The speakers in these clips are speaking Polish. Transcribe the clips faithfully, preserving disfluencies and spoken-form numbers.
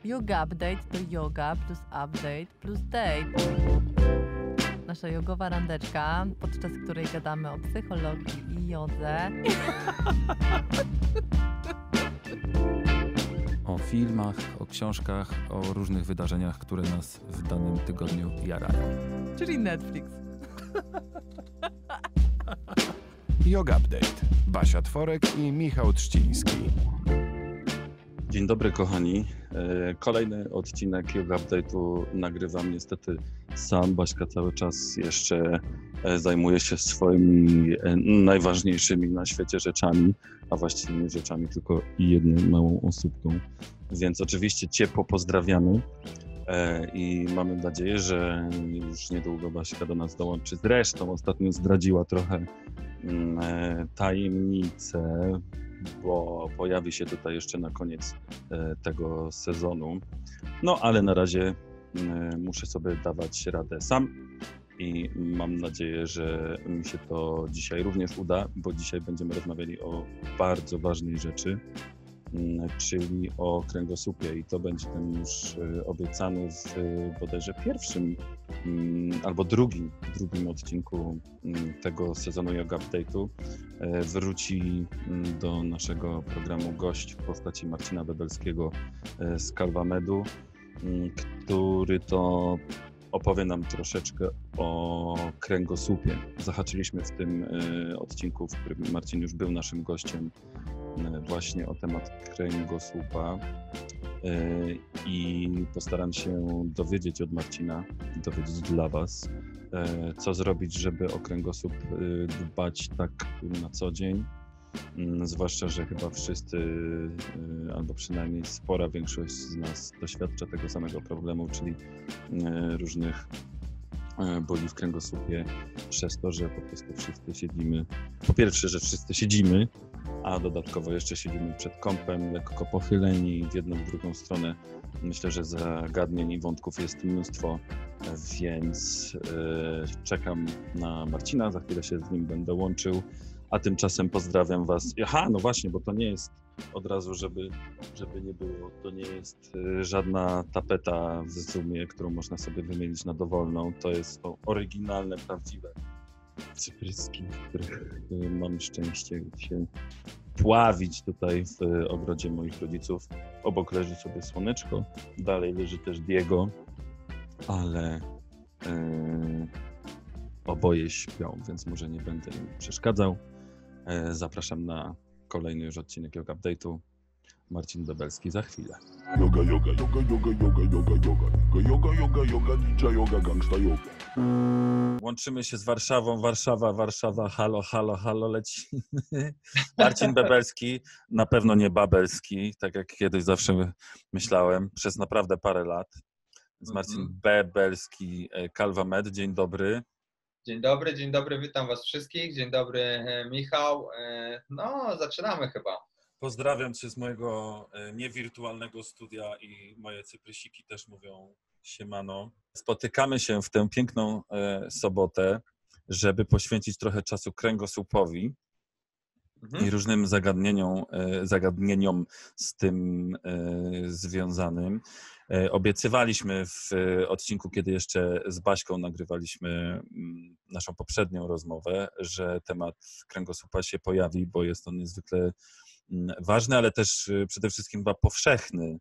Yoga Update to yoga plus update plus date. Nasza jogowa randeczka, podczas której gadamy o psychologii i jodze. O filmach, o książkach, o różnych wydarzeniach, które nas w danym tygodniu jarają. Czyli Netflix. Yoga Update. Basia Tworek i Michał Trzciński. Dzień dobry kochani. Kolejny odcinek Yoga Update'u nagrywam niestety sam. Baśka cały czas jeszcze zajmuje się swoimi najważniejszymi na świecie rzeczami, a właściwie nie rzeczami, tylko jedną małą osóbką. Więc oczywiście ciepło pozdrawiamy i mamy nadzieję, że już niedługo Baśka do nas dołączy. Zresztą ostatnio zdradziła trochę tajemnicę, bo pojawi się tutaj jeszcze na koniec tego sezonu. No ale na razie muszę sobie dawać radę sam i mam nadzieję, że mi się to dzisiaj również uda, bo dzisiaj będziemy rozmawiali o bardzo ważnej rzeczy, czyli o kręgosłupie i to będzie ten już obiecany w bodajże pierwszym albo drugim, drugim odcinku tego sezonu Yoga Update'u. Wróci do naszego programu gość w postaci Marcina Bebelskiego z Calvamedu, który to opowie nam troszeczkę o kręgosłupie. Zahaczyliśmy w tym odcinku, w którym Marcin już był naszym gościem, właśnie o temat kręgosłupa i postaram się dowiedzieć od Marcina, dowiedzieć dla Was, co zrobić, żeby o kręgosłup dbać tak na co dzień, zwłaszcza, że chyba wszyscy, albo przynajmniej spora większość z nas doświadcza tego samego problemu, czyli różnych boli w kręgosłupie przez to, że po prostu wszyscy siedzimy. Po pierwsze, że wszyscy siedzimy, a dodatkowo jeszcze siedzimy przed kąpem, lekko pochyleni w jedną, w drugą stronę. Myślę, że zagadnień i wątków jest mnóstwo, więc yy, czekam na Marcina, za chwilę się z nim będę łączył, a tymczasem pozdrawiam Was. Aha, no właśnie, bo to nie jest od razu, żeby, żeby nie było, to nie jest żadna tapeta w Zoomie, którą można sobie wymienić na dowolną. To jest to oryginalne, prawdziwe cypryski, w których mam szczęście się pławić tutaj w ogrodzie moich rodziców. Obok leży sobie słoneczko, dalej leży też Diego, ale yy, oboje śpią, więc może nie będę im przeszkadzał. Yy, zapraszam na kolejny już odcinek Yoga Update'u. Marcin Bebelski za chwilę. Yoga, yoga, yoga, yoga, yoga, yoga, yoga, yoga, yoga, yoga, ninja yoga, gangsta yoga. Łączymy się z Warszawą. Warszawa, Warszawa, halo, halo, halo, lecimy. Marcin Bebelski, na pewno nie Babelski, tak jak kiedyś zawsze myślałem, przez naprawdę parę lat. Więc Marcin mm-hmm. Bebelski, Calvamed, dzień dobry. Dzień dobry, dzień dobry, witam Was wszystkich. Dzień dobry, Michał. No, zaczynamy chyba. Pozdrawiam Cię z mojego niewirtualnego studia i moje cyprysiki też mówią siemano. Spotykamy się w tę piękną e, sobotę, żeby poświęcić trochę czasu kręgosłupowi mhm. i różnym zagadnieniom, e, zagadnieniom z tym e, związanym. E, obiecywaliśmy w e, odcinku, kiedy jeszcze z Baśką nagrywaliśmy m, naszą poprzednią rozmowę, że temat kręgosłupa się pojawi, bo jest on niezwykle m, ważny, ale też e, przede wszystkim chyba powszechny.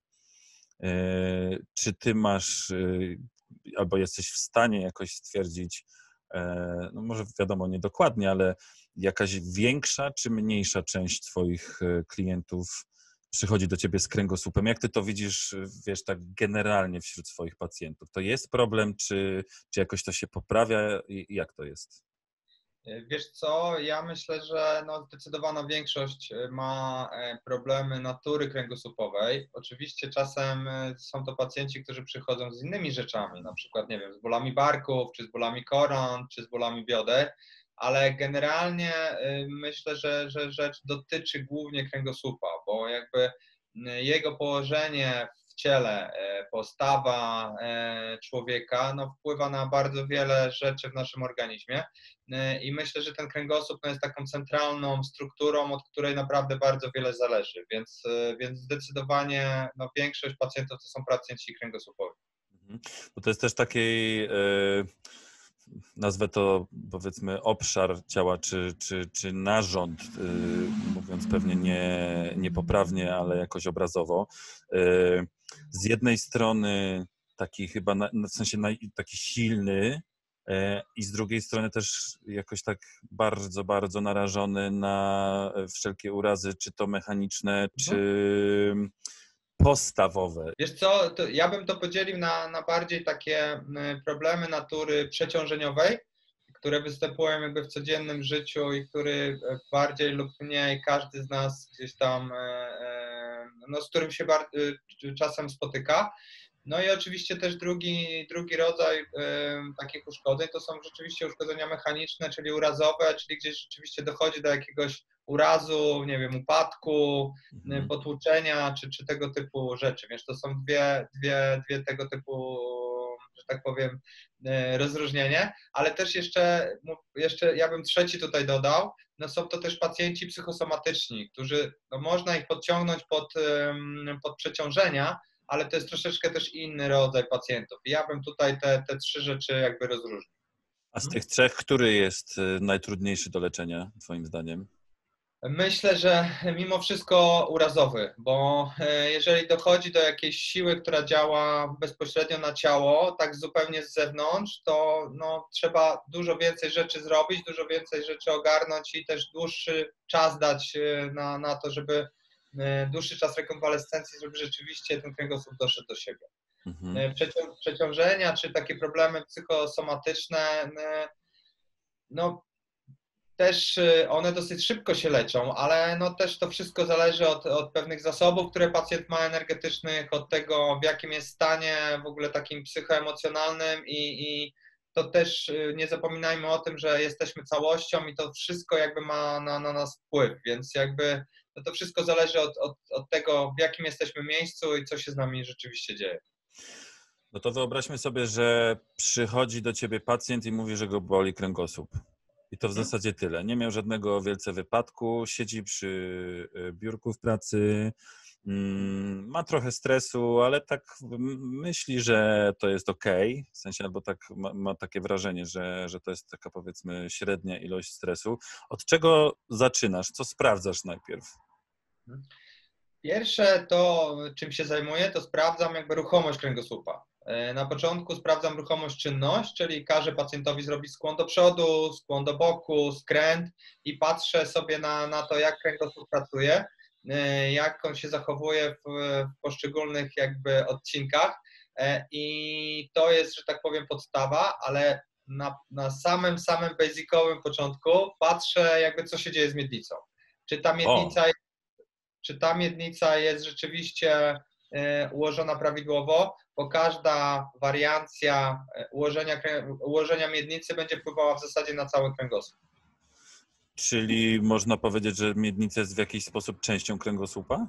Czy ty masz, albo jesteś w stanie jakoś stwierdzić, no może wiadomo niedokładnie, ale jakaś większa czy mniejsza część twoich klientów przychodzi do ciebie z kręgosłupem? Jak ty to widzisz, wiesz, tak generalnie wśród swoich pacjentów? To jest problem, czy, czy jakoś to się poprawia i jak to jest? Wiesz co, ja myślę, że no zdecydowana większość ma problemy natury kręgosłupowej. Oczywiście czasem są to pacjenci, którzy przychodzą z innymi rzeczami, na przykład, nie wiem, z bólami barków, czy z bólami koron, czy z bólami bioder, ale generalnie myślę, że, że rzecz dotyczy głównie kręgosłupa, bo jakby jego położenie w ciele, postawa człowieka, no, wpływa na bardzo wiele rzeczy w naszym organizmie i myślę, że ten kręgosłup no, jest taką centralną strukturą, od której naprawdę bardzo wiele zależy, więc, więc zdecydowanie no, większość pacjentów to są pacjenci kręgosłupowi. Bo to jest też taki, yy, nazwę to powiedzmy obszar ciała, czy, czy, czy narząd, yy, mówiąc pewnie nie, niepoprawnie, ale jakoś obrazowo. Yy, z jednej strony taki chyba, na, w sensie naj, taki silny yy, i z drugiej strony też jakoś tak bardzo, bardzo narażony na wszelkie urazy, czy to mechaniczne, czy postawowe. Wiesz co, to ja bym to podzielił na, na bardziej takie problemy natury przeciążeniowej, które występują jakby w codziennym życiu i który bardziej lub mniej każdy z nas gdzieś tam, no, z którym się bardzo, czasem spotyka. No i oczywiście też drugi, drugi rodzaj y, takich uszkodzeń to są rzeczywiście uszkodzenia mechaniczne, czyli urazowe, czyli gdzieś rzeczywiście dochodzi do jakiegoś urazu, nie wiem, upadku, y, potłuczenia, czy, czy tego typu rzeczy. Wiesz, to są dwie, dwie, dwie tego typu, że tak powiem, y, rozróżnienie, ale też jeszcze, jeszcze ja bym trzeci tutaj dodał, no są to też pacjenci psychosomatyczni, którzy, no można ich podciągnąć pod, y, pod przeciążenia, ale to jest troszeczkę też inny rodzaj pacjentów. I ja bym tutaj te, te trzy rzeczy jakby rozróżnił. A z tych trzech, który jest najtrudniejszy do leczenia, twoim zdaniem? Myślę, że mimo wszystko urazowy, bo jeżeli dochodzi do jakiejś siły, która działa bezpośrednio na ciało, tak zupełnie z zewnątrz, to no, trzeba dużo więcej rzeczy zrobić, dużo więcej rzeczy ogarnąć i też dłuższy czas dać na, na to, żeby dłuższy czas rekonwalescencji, żeby rzeczywiście ten kręgosłup doszedł do siebie. Mhm. Przecią, przeciążenia czy takie problemy psychosomatyczne, no też one dosyć szybko się leczą, ale no też to wszystko zależy od, od pewnych zasobów, które pacjent ma energetycznych, od tego w jakim jest stanie w ogóle takim psychoemocjonalnym i, i to też nie zapominajmy o tym, że jesteśmy całością i to wszystko jakby ma na, na nas wpływ, więc jakby no to wszystko zależy od, od, od tego, w jakim jesteśmy miejscu i co się z nami rzeczywiście dzieje. No to wyobraźmy sobie, że przychodzi do ciebie pacjent i mówi, że go boli kręgosłup. I to w zasadzie tyle. Nie miał żadnego wielce wypadku, siedzi przy biurku w pracy, ma trochę stresu, ale tak myśli, że to jest okej, w sensie albo tak ma, ma takie wrażenie, że, że to jest taka powiedzmy średnia ilość stresu. Od czego zaczynasz? Co sprawdzasz najpierw? Pierwsze to, czym się zajmuję, to sprawdzam jakby ruchomość kręgosłupa. Na początku sprawdzam ruchomość czynność, czyli każę pacjentowi zrobić skłon do przodu, skłon do boku, skręt i patrzę sobie na, na to, jak kręgosłup pracuje, jak on się zachowuje w, w poszczególnych jakby odcinkach i to jest, że tak powiem, podstawa, ale na, na samym, samym basicowym początku patrzę jakby, co się dzieje z miednicą. Czy ta miednica, czy ta miednica jest rzeczywiście ułożona prawidłowo, bo każda wariancja ułożenia, ułożenia miednicy będzie wpływała w zasadzie na cały kręgosłup. Czyli można powiedzieć, że miednica jest w jakiś sposób częścią kręgosłupa?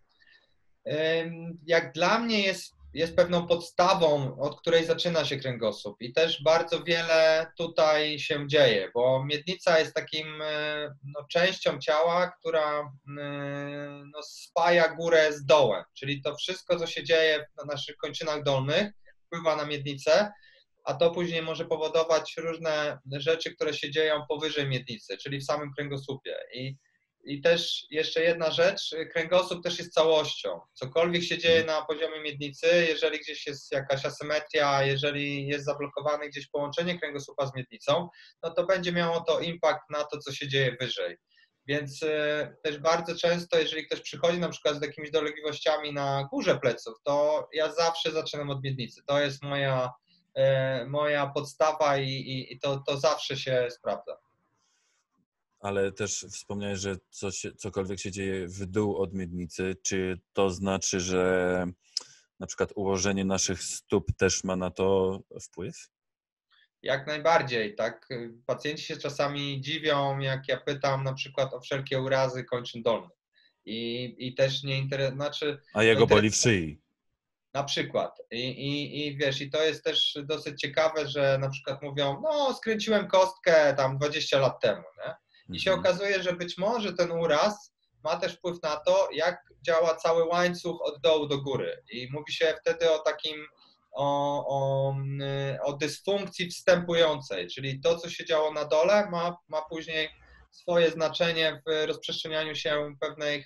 Jak dla mnie jest, jest pewną podstawą, od której zaczyna się kręgosłup i też bardzo wiele tutaj się dzieje, bo miednica jest takim no, częścią ciała, która no, spaja górę z dołem, czyli to wszystko, co się dzieje na naszych kończynach dolnych, wpływa na miednicę, a to później może powodować różne rzeczy, które się dzieją powyżej miednicy, czyli w samym kręgosłupie. I I też jeszcze jedna rzecz, kręgosłup też jest całością. Cokolwiek się dzieje na poziomie miednicy, jeżeli gdzieś jest jakaś asymetria, jeżeli jest zablokowane gdzieś połączenie kręgosłupa z miednicą, no to będzie miało to impact na to, co się dzieje wyżej. Więc y, też bardzo często, jeżeli ktoś przychodzi na przykład z jakimiś dolegliwościami na górze pleców, to ja zawsze zaczynam od miednicy. To jest moja, y, moja podstawa i, i, i to, to zawsze się sprawdza. Ale też wspomniałeś, że coś, cokolwiek się dzieje w dół od miednicy. Czy to znaczy, że na przykład ułożenie naszych stóp też ma na to wpływ? Jak najbardziej, tak. Pacjenci się czasami dziwią, jak ja pytam na przykład o wszelkie urazy kończyn dolnych. I, i też nie interesuje, znaczy... A jego boli w szyi. Na przykład. I, i, I wiesz, i to jest też dosyć ciekawe, że na przykład mówią, no skręciłem kostkę tam dwadzieścia lat temu, nie? I się Mhm. okazuje, że być może ten uraz ma też wpływ na to, jak działa cały łańcuch od dołu do góry. I mówi się wtedy o takim, o, o, o dysfunkcji wstępującej, czyli to, co się działo na dole, ma, ma później swoje znaczenie w rozprzestrzenianiu się pewnej,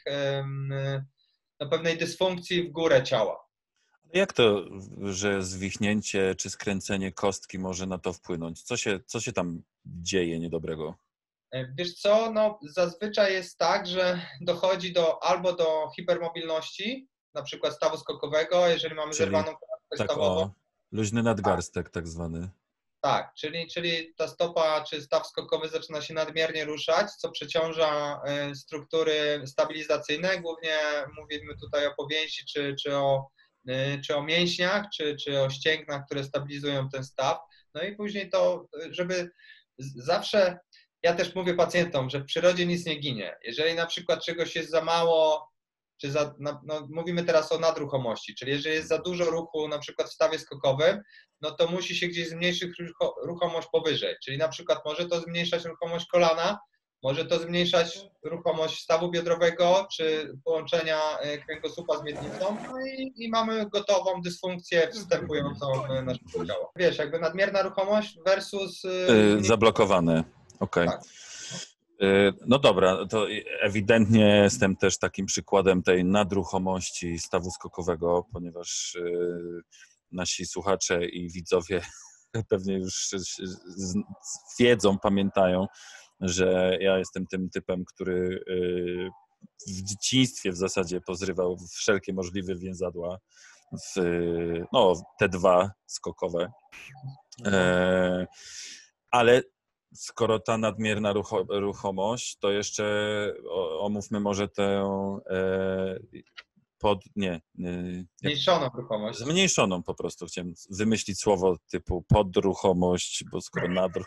no, pewnej dysfunkcji w górę ciała. Jak to, że zwichnięcie czy skręcenie kostki może na to wpłynąć? Co się, co się tam dzieje niedobrego? Wiesz co, no zazwyczaj jest tak, że dochodzi do albo do hipermobilności, na przykład stawu skokowego, jeżeli mamy Czyli zerwaną klatkę tak stawową. o, luźny nadgarstek tak zwany. Tak, czyli, czyli ta stopa czy staw skokowy zaczyna się nadmiernie ruszać, co przeciąża y, struktury stabilizacyjne. Głównie mówimy tutaj o powięzi, czy, czy, o, y, czy o mięśniach, czy, czy o ścięgnach, które stabilizują ten staw. No i później to, żeby z- zawsze, ja też mówię pacjentom, że w przyrodzie nic nie ginie. Jeżeli na przykład czegoś jest za mało, czy za, no, no, mówimy teraz o nadruchomości, czyli jeżeli jest za dużo ruchu na przykład w stawie skokowym, no to musi się gdzieś zmniejszyć rucho, ruchomość powyżej, czyli na przykład może to zmniejszać ruchomość kolana, może to zmniejszać ruchomość stawu biodrowego, czy połączenia y, kręgosłupa z miednicą, no i, i mamy gotową dysfunkcję wstępującą w nasze ciało. Wiesz, jakby nadmierna ruchomość versus... y, Yy, zmniejszona- zablokowane, okej. Tak. Yy, No dobra, to ewidentnie jestem też takim przykładem tej nadruchomości stawu skokowego, ponieważ yy, nasi słuchacze i widzowie pewnie już z- wiedzą, pamiętają, że ja jestem tym typem, który yy, w dzieciństwie w zasadzie pozrywał wszelkie możliwe więzadła, w, no te dwa skokowe. E, ale skoro ta nadmierna rucho, ruchomość, to jeszcze o, omówmy może tę e, pod, nie, nie, jak, Zmniejszoną ruchomość. zmniejszoną po prostu. Chciałem wymyślić słowo typu podruchomość, bo skoro nadruch...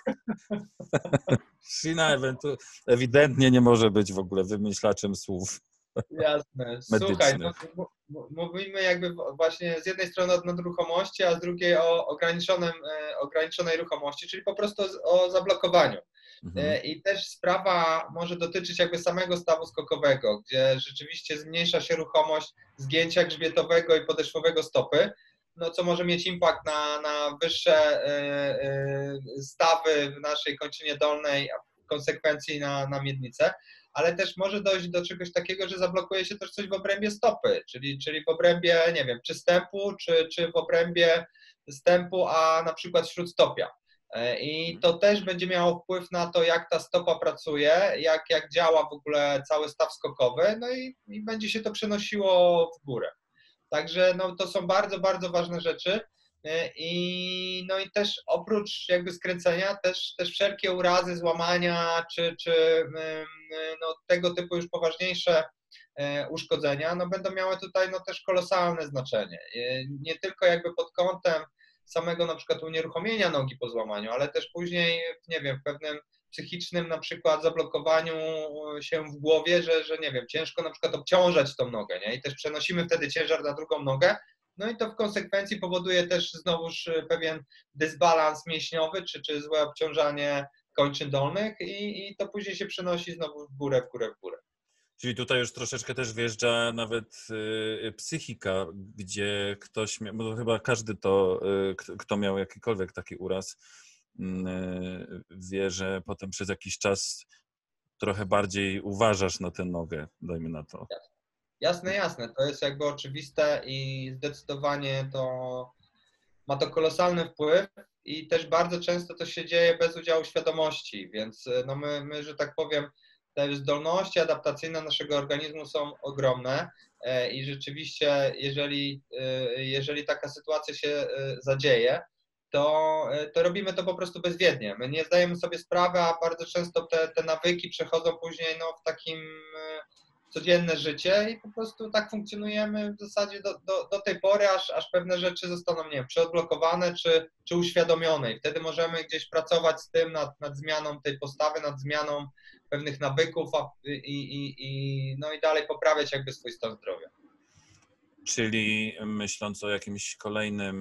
Sina ewentu- ewidentnie nie może być w ogóle wymyślaczem słów. Jasne. Słuchaj, no, medycznych. m- m- mówimy jakby właśnie z jednej strony o nadruchomości, a z drugiej o ograniczonym, e, ograniczonej ruchomości, czyli po prostu z- o zablokowaniu. Mhm. E, I też sprawa może dotyczyć jakby samego stawu skokowego, gdzie rzeczywiście zmniejsza się ruchomość zgięcia grzbietowego i podeszwowego stopy, no co może mieć impact na, na wyższe e, e, stawy w naszej kończynie dolnej, a w konsekwencji na, na miednicę, ale też może dojść do czegoś takiego, że zablokuje się też coś w obrębie stopy, czyli, czyli w obrębie, nie wiem, czy stępu, czy, czy w obrębie stępu, a na przykład śródstopia. I to też będzie miało wpływ na to, jak ta stopa pracuje, jak, jak działa w ogóle cały staw skokowy, no i, i będzie się to przenosiło w górę. Także no, to są bardzo, bardzo ważne rzeczy. I, no i też oprócz jakby skręcenia, też, też wszelkie urazy, złamania, czy, czy no, tego typu już poważniejsze uszkodzenia, no będą miały tutaj no, też kolosalne znaczenie. Nie tylko jakby pod kątem samego na przykład unieruchomienia nogi po złamaniu, ale też później, nie wiem, w pewnym psychicznym na przykład zablokowaniu się w głowie, że, że nie wiem, ciężko na przykład obciążać tą nogę, nie? I też przenosimy wtedy ciężar na drugą nogę, no i to w konsekwencji powoduje też znowuż pewien dysbalans mięśniowy, czy, czy złe obciążanie kończyn dolnych i, i to później się przenosi znowu w górę, w górę, w górę. Czyli tutaj już troszeczkę też wjeżdża nawet y, psychika, gdzie ktoś, mia- bo chyba każdy to, y, kto- kto miał jakikolwiek taki uraz, y, wie, że potem przez jakiś czas trochę bardziej uważasz na tę nogę, dajmy na to. Jasne, jasne, to jest jakby oczywiste i zdecydowanie to ma to kolosalny wpływ i też bardzo często to się dzieje bez udziału świadomości, więc no my, my, że tak powiem, te zdolności adaptacyjne naszego organizmu są ogromne i rzeczywiście jeżeli, jeżeli taka sytuacja się zadzieje, to, to robimy to po prostu bezwiednie. My nie zdajemy sobie sprawy, a bardzo często te, te nawyki przechodzą później no, w takim codzienne życie i po prostu tak funkcjonujemy w zasadzie do, do, do tej pory, aż, aż pewne rzeczy zostaną, nie wiem, czy odblokowane, czy, czy uświadomione i wtedy możemy gdzieś pracować z tym nad, nad zmianą tej postawy, nad zmianą pewnych nawyków a, i, i, i, no i dalej poprawiać jakby swój stan zdrowia. Czyli myśląc o jakimś kolejnym,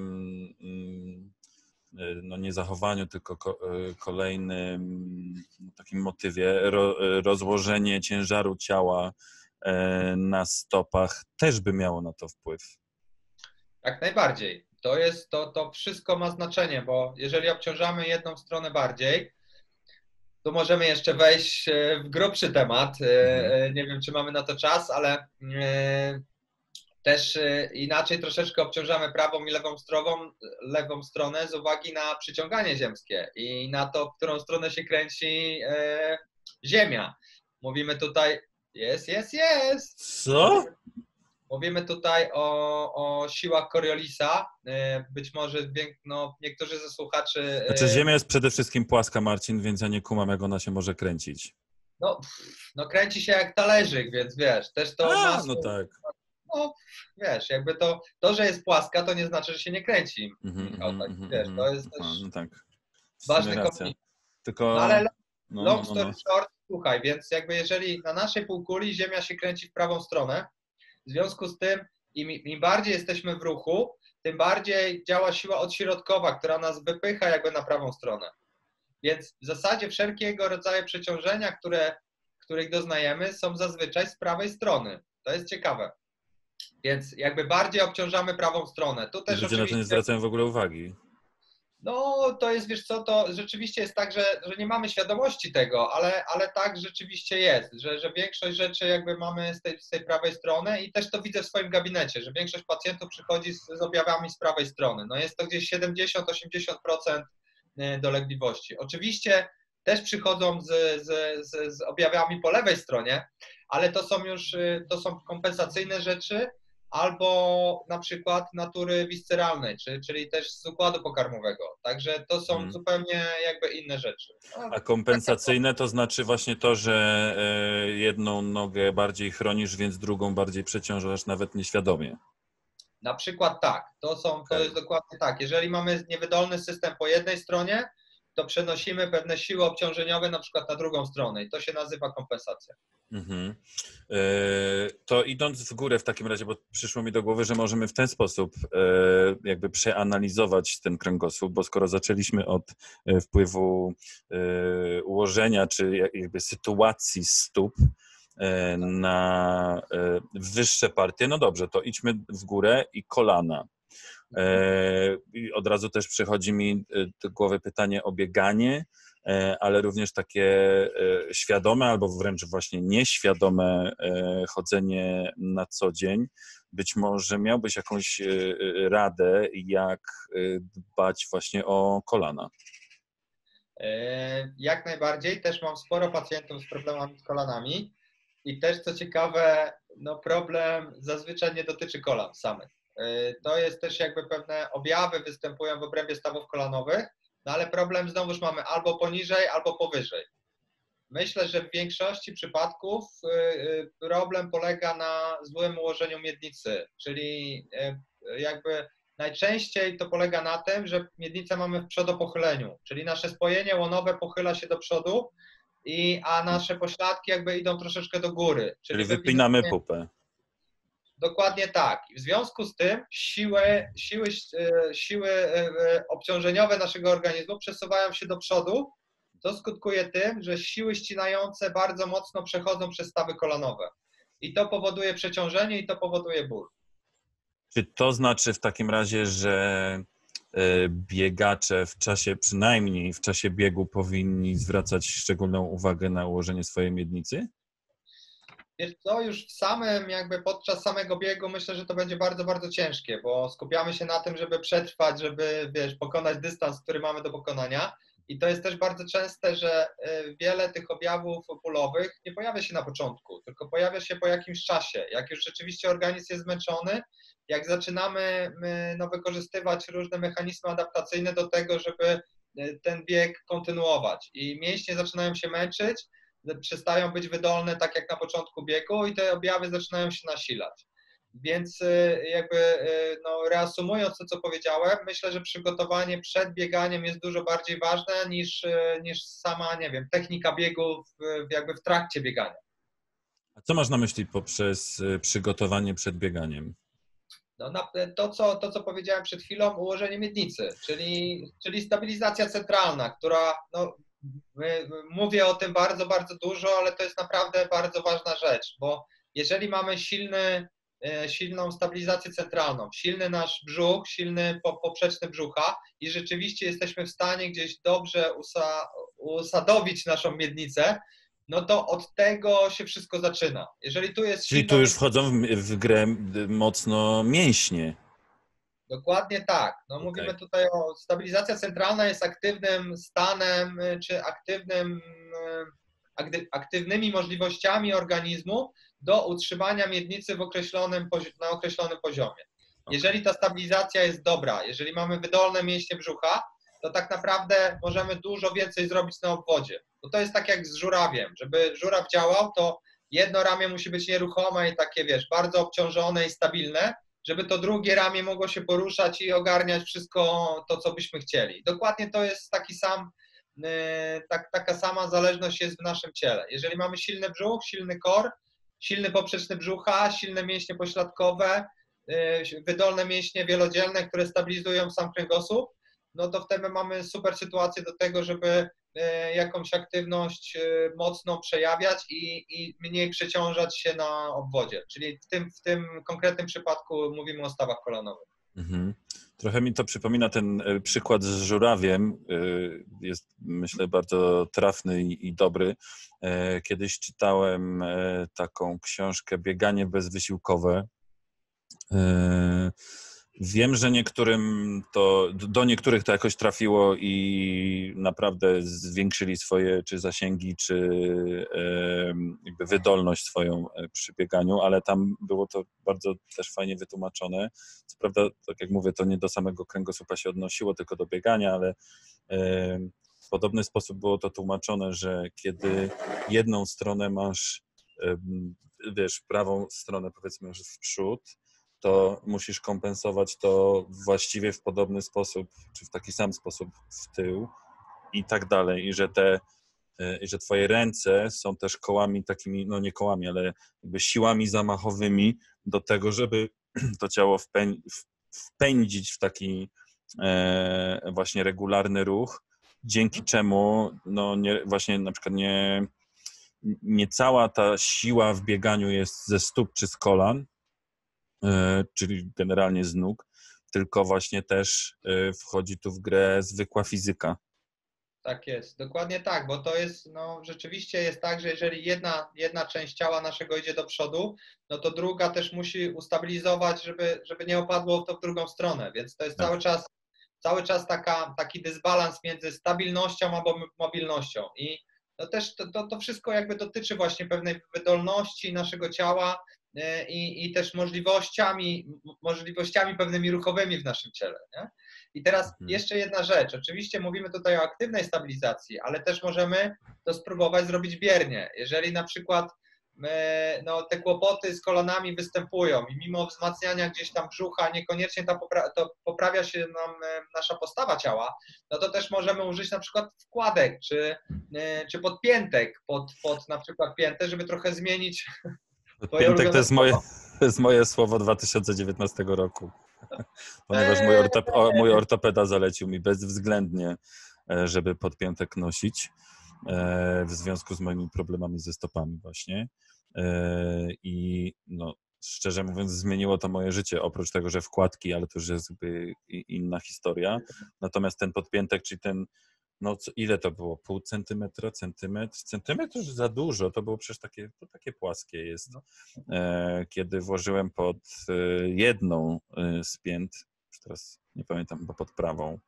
no nie zachowaniu, tylko ko, kolejnym takim motywie, ro, rozłożenie ciężaru ciała na stopach też by miało na to wpływ. Jak najbardziej. To jest, to, to wszystko ma znaczenie, bo jeżeli obciążamy jedną stronę bardziej, to możemy jeszcze wejść w grubszy temat. Mhm. Nie wiem, czy mamy na to czas, ale też inaczej troszeczkę obciążamy prawą i lewą stroną, lewą stronę z uwagi na przyciąganie ziemskie i na to, w którą stronę się kręci Ziemia. Mówimy tutaj, jest, jest, jest. Co? Mówimy tutaj o, o siłach Coriolisa. Być może no, niektórzy ze słuchaczy... Znaczy Ziemia jest przede wszystkim płaska, Marcin, więc ja nie kumam, jak ona się może kręcić. No, no kręci się jak talerzyk, więc wiesz, też to... A, ma no tak. No, wiesz, jakby to, to, że jest płaska, to nie znaczy, że się nie kręci. Mm-hmm, Michał, tak, mm-hmm, wiesz, to jest aha, też no tak. ważny komponent. Tylko... No, ale long no, no, no, story no. short, słuchaj, więc jakby jeżeli na naszej półkuli Ziemia się kręci w prawą stronę, w związku z tym im, im bardziej jesteśmy w ruchu, tym bardziej działa siła odśrodkowa, która nas wypycha jakby na prawą stronę. Więc w zasadzie wszelkiego rodzaju przeciążenia, które, których doznajemy, są zazwyczaj z prawej strony. To jest ciekawe. Więc jakby bardziej obciążamy prawą stronę. Tu też ludzie oczywiście... na to nie zwracają w ogóle uwagi. No to jest, wiesz co, to rzeczywiście jest tak, że, że nie mamy świadomości tego, ale, ale tak rzeczywiście jest, że, że większość rzeczy jakby mamy z tej, z tej prawej strony i też to widzę w swoim gabinecie, że większość pacjentów przychodzi z, z objawami z prawej strony. No jest to gdzieś siedemdziesiąt do osiemdziesięciu procent dolegliwości. Oczywiście też przychodzą z, z, z, z objawami po lewej stronie, ale to są już, to są kompensacyjne rzeczy, albo na przykład natury visceralnej, czyli, czyli też z układu pokarmowego. Także to są hmm. zupełnie jakby inne rzeczy. No, a kompensacyjne to znaczy właśnie to, że jedną nogę bardziej chronisz, więc drugą bardziej przeciążasz nawet nieświadomie. Na przykład tak. To, są, to jest dokładnie tak. Jeżeli mamy niewydolny system po jednej stronie, to przenosimy pewne siły obciążeniowe na przykład na drugą stronę i to się nazywa kompensacja. Mhm. To idąc w górę w takim razie, bo przyszło mi do głowy, że możemy w ten sposób jakby przeanalizować ten kręgosłup, bo skoro zaczęliśmy od wpływu ułożenia czy jakby sytuacji stóp na wyższe partie, no dobrze, to idźmy w górę i kolana. I od razu też przychodzi mi do głowy pytanie o bieganie, ale również takie świadome albo wręcz właśnie nieświadome chodzenie na co dzień. Być może miałbyś jakąś radę, jak dbać właśnie o kolana? Jak najbardziej. Też mam sporo pacjentów z problemami z kolanami i też co ciekawe, no problem zazwyczaj nie dotyczy kolan samych. To jest też jakby pewne objawy występują w obrębie stawów kolanowych, no ale problem znowuż mamy albo poniżej, albo powyżej. Myślę, że w większości przypadków problem polega na złym ułożeniu miednicy, czyli jakby najczęściej to polega na tym, że miednicę mamy w przodopochyleniu, czyli nasze spojenie łonowe pochyla się do przodu, i, a nasze pośladki jakby idą troszeczkę do góry. Czyli, czyli wypinamy pupę. Dokładnie tak. I w związku z tym siły, siły, siły obciążeniowe naszego organizmu przesuwają się do przodu, co skutkuje tym, że siły ścinające bardzo mocno przechodzą przez stawy kolanowe. I to powoduje przeciążenie i to powoduje ból. Czy to znaczy w takim razie, że biegacze w czasie, przynajmniej w czasie biegu powinni zwracać szczególną uwagę na ułożenie swojej miednicy? Wiesz co, już w samym, jakby podczas samego biegu myślę, że to będzie bardzo, bardzo ciężkie, bo skupiamy się na tym, żeby przetrwać, żeby, wiesz, pokonać dystans, który mamy do pokonania. I to jest też bardzo częste, że wiele tych objawów bólowych nie pojawia się na początku, tylko pojawia się po jakimś czasie. Jak już rzeczywiście organizm jest zmęczony, jak zaczynamy no, wykorzystywać różne mechanizmy adaptacyjne do tego, żeby ten bieg kontynuować. I mięśnie zaczynają się męczyć, przestają być wydolne tak jak na początku biegu i te objawy zaczynają się nasilać. Więc jakby no, reasumując to, co powiedziałem, myślę, że przygotowanie przed bieganiem jest dużo bardziej ważne niż, niż sama, nie wiem, technika biegu w, jakby w trakcie biegania. A co masz na myśli poprzez przygotowanie przed bieganiem? No, na, to, co, to, co powiedziałem przed chwilą, ułożenie miednicy, czyli, czyli stabilizacja centralna, która, no, mówię o tym bardzo, bardzo dużo, ale to jest naprawdę bardzo ważna rzecz, bo jeżeli mamy silny, silną stabilizację centralną, silny nasz brzuch, silny poprzeczny brzucha i rzeczywiście jesteśmy w stanie gdzieś dobrze usa, usadowić naszą miednicę, no to od tego się wszystko zaczyna. Jeżeli tu jest Czyli silna... tu już wchodzą w, w grę mocno mięśnie. Dokładnie tak. No, Okay. Mówimy tutaj o stabilizacja centralna jest aktywnym stanem, czy aktywnym, aktywnymi możliwościami organizmu do utrzymania miednicy w określonym, na określonym poziomie. Okay. Jeżeli ta stabilizacja jest dobra, jeżeli mamy wydolne mięśnie brzucha, to tak naprawdę możemy dużo więcej zrobić na obwodzie. Bo to jest tak jak z żurawiem. Żeby żuraw działał, to jedno ramię musi być nieruchome i takie, wiesz, bardzo obciążone i stabilne, żeby to drugie ramię mogło się poruszać i ogarniać wszystko to, co byśmy chcieli. Dokładnie to jest taki sam, tak, taka sama zależność jest w naszym ciele. Jeżeli mamy silny brzuch, silny kor, silny poprzeczny brzucha, silne mięśnie pośladkowe, wydolne mięśnie wielodzielne, które stabilizują sam kręgosłup, no to wtedy mamy super sytuację do tego, żeby jakąś aktywność mocno przejawiać i, i mniej przeciążać się na obwodzie. Czyli w tym, w tym konkretnym przypadku mówimy o stawach kolanowych. Mhm. Trochę mi to przypomina ten przykład z żurawiem. Jest, myślę, bardzo trafny i, i dobry. Kiedyś czytałem taką książkę Bieganie bezwysiłkowe. Wiem, że niektórym to, do niektórych to jakoś trafiło i naprawdę zwiększyli swoje czy zasięgi, czy jakby wydolność swoją przy bieganiu, ale tam było to bardzo też fajnie wytłumaczone. Co prawda, tak jak mówię, to nie do samego kręgosłupa się odnosiło, tylko do biegania, ale w podobny sposób było to tłumaczone, że kiedy jedną stronę masz, wiesz, prawą stronę powiedzmy w przód, to musisz kompensować to właściwie w podobny sposób, czy w taki sam sposób w tył i tak dalej. I że te, i że twoje ręce są też kołami takimi, no nie kołami, ale jakby siłami zamachowymi do tego, żeby to ciało wpę- wpędzić w taki e, właśnie regularny ruch, dzięki czemu no nie, właśnie na przykład nie, nie cała ta siła w bieganiu jest ze stóp czy z kolan, czyli generalnie z nóg, tylko właśnie też wchodzi tu w grę zwykła fizyka. Tak jest, dokładnie tak, bo to jest, no rzeczywiście jest tak, że jeżeli jedna, jedna część ciała naszego idzie do przodu, no to druga też musi ustabilizować, żeby, żeby nie opadło to w drugą stronę, więc to jest tak. cały czas, cały czas taka, taki dysbalans między stabilnością a mobilnością i no też to, to, to wszystko jakby dotyczy właśnie pewnej wydolności naszego ciała, I, i też możliwościami, możliwościami pewnymi ruchowymi w naszym ciele. Nie? I teraz mhm. jeszcze jedna rzecz. Oczywiście mówimy tutaj o aktywnej stabilizacji, ale też możemy to spróbować zrobić biernie. Jeżeli na przykład my, no, te kłopoty z kolanami występują i mimo wzmacniania gdzieś tam brzucha niekoniecznie ta popra- to poprawia się nam nasza postawa ciała, no to też możemy użyć na przykład wkładek czy, czy podpiętek pod, pod na przykład piętę, żeby trochę zmienić. Piętek to jest moje, to jest moje słowo dwa tysiące dziewiętnastego roku, ponieważ mój, ortop, o, mój ortopeda zalecił mi bezwzględnie, żeby podpiętek nosić w związku z moimi problemami ze stopami właśnie i no, szczerze mówiąc zmieniło to moje życie, oprócz tego, że wkładki, ale to już jest jakby inna historia, natomiast ten podpiętek, czyli ten no co, ile to było? Pół centymetra, centymetr? Centymetr już za dużo, to było przecież takie, to takie płaskie jest. E, kiedy włożyłem pod e, jedną e, z pięt, już teraz nie pamiętam, chyba pod prawą,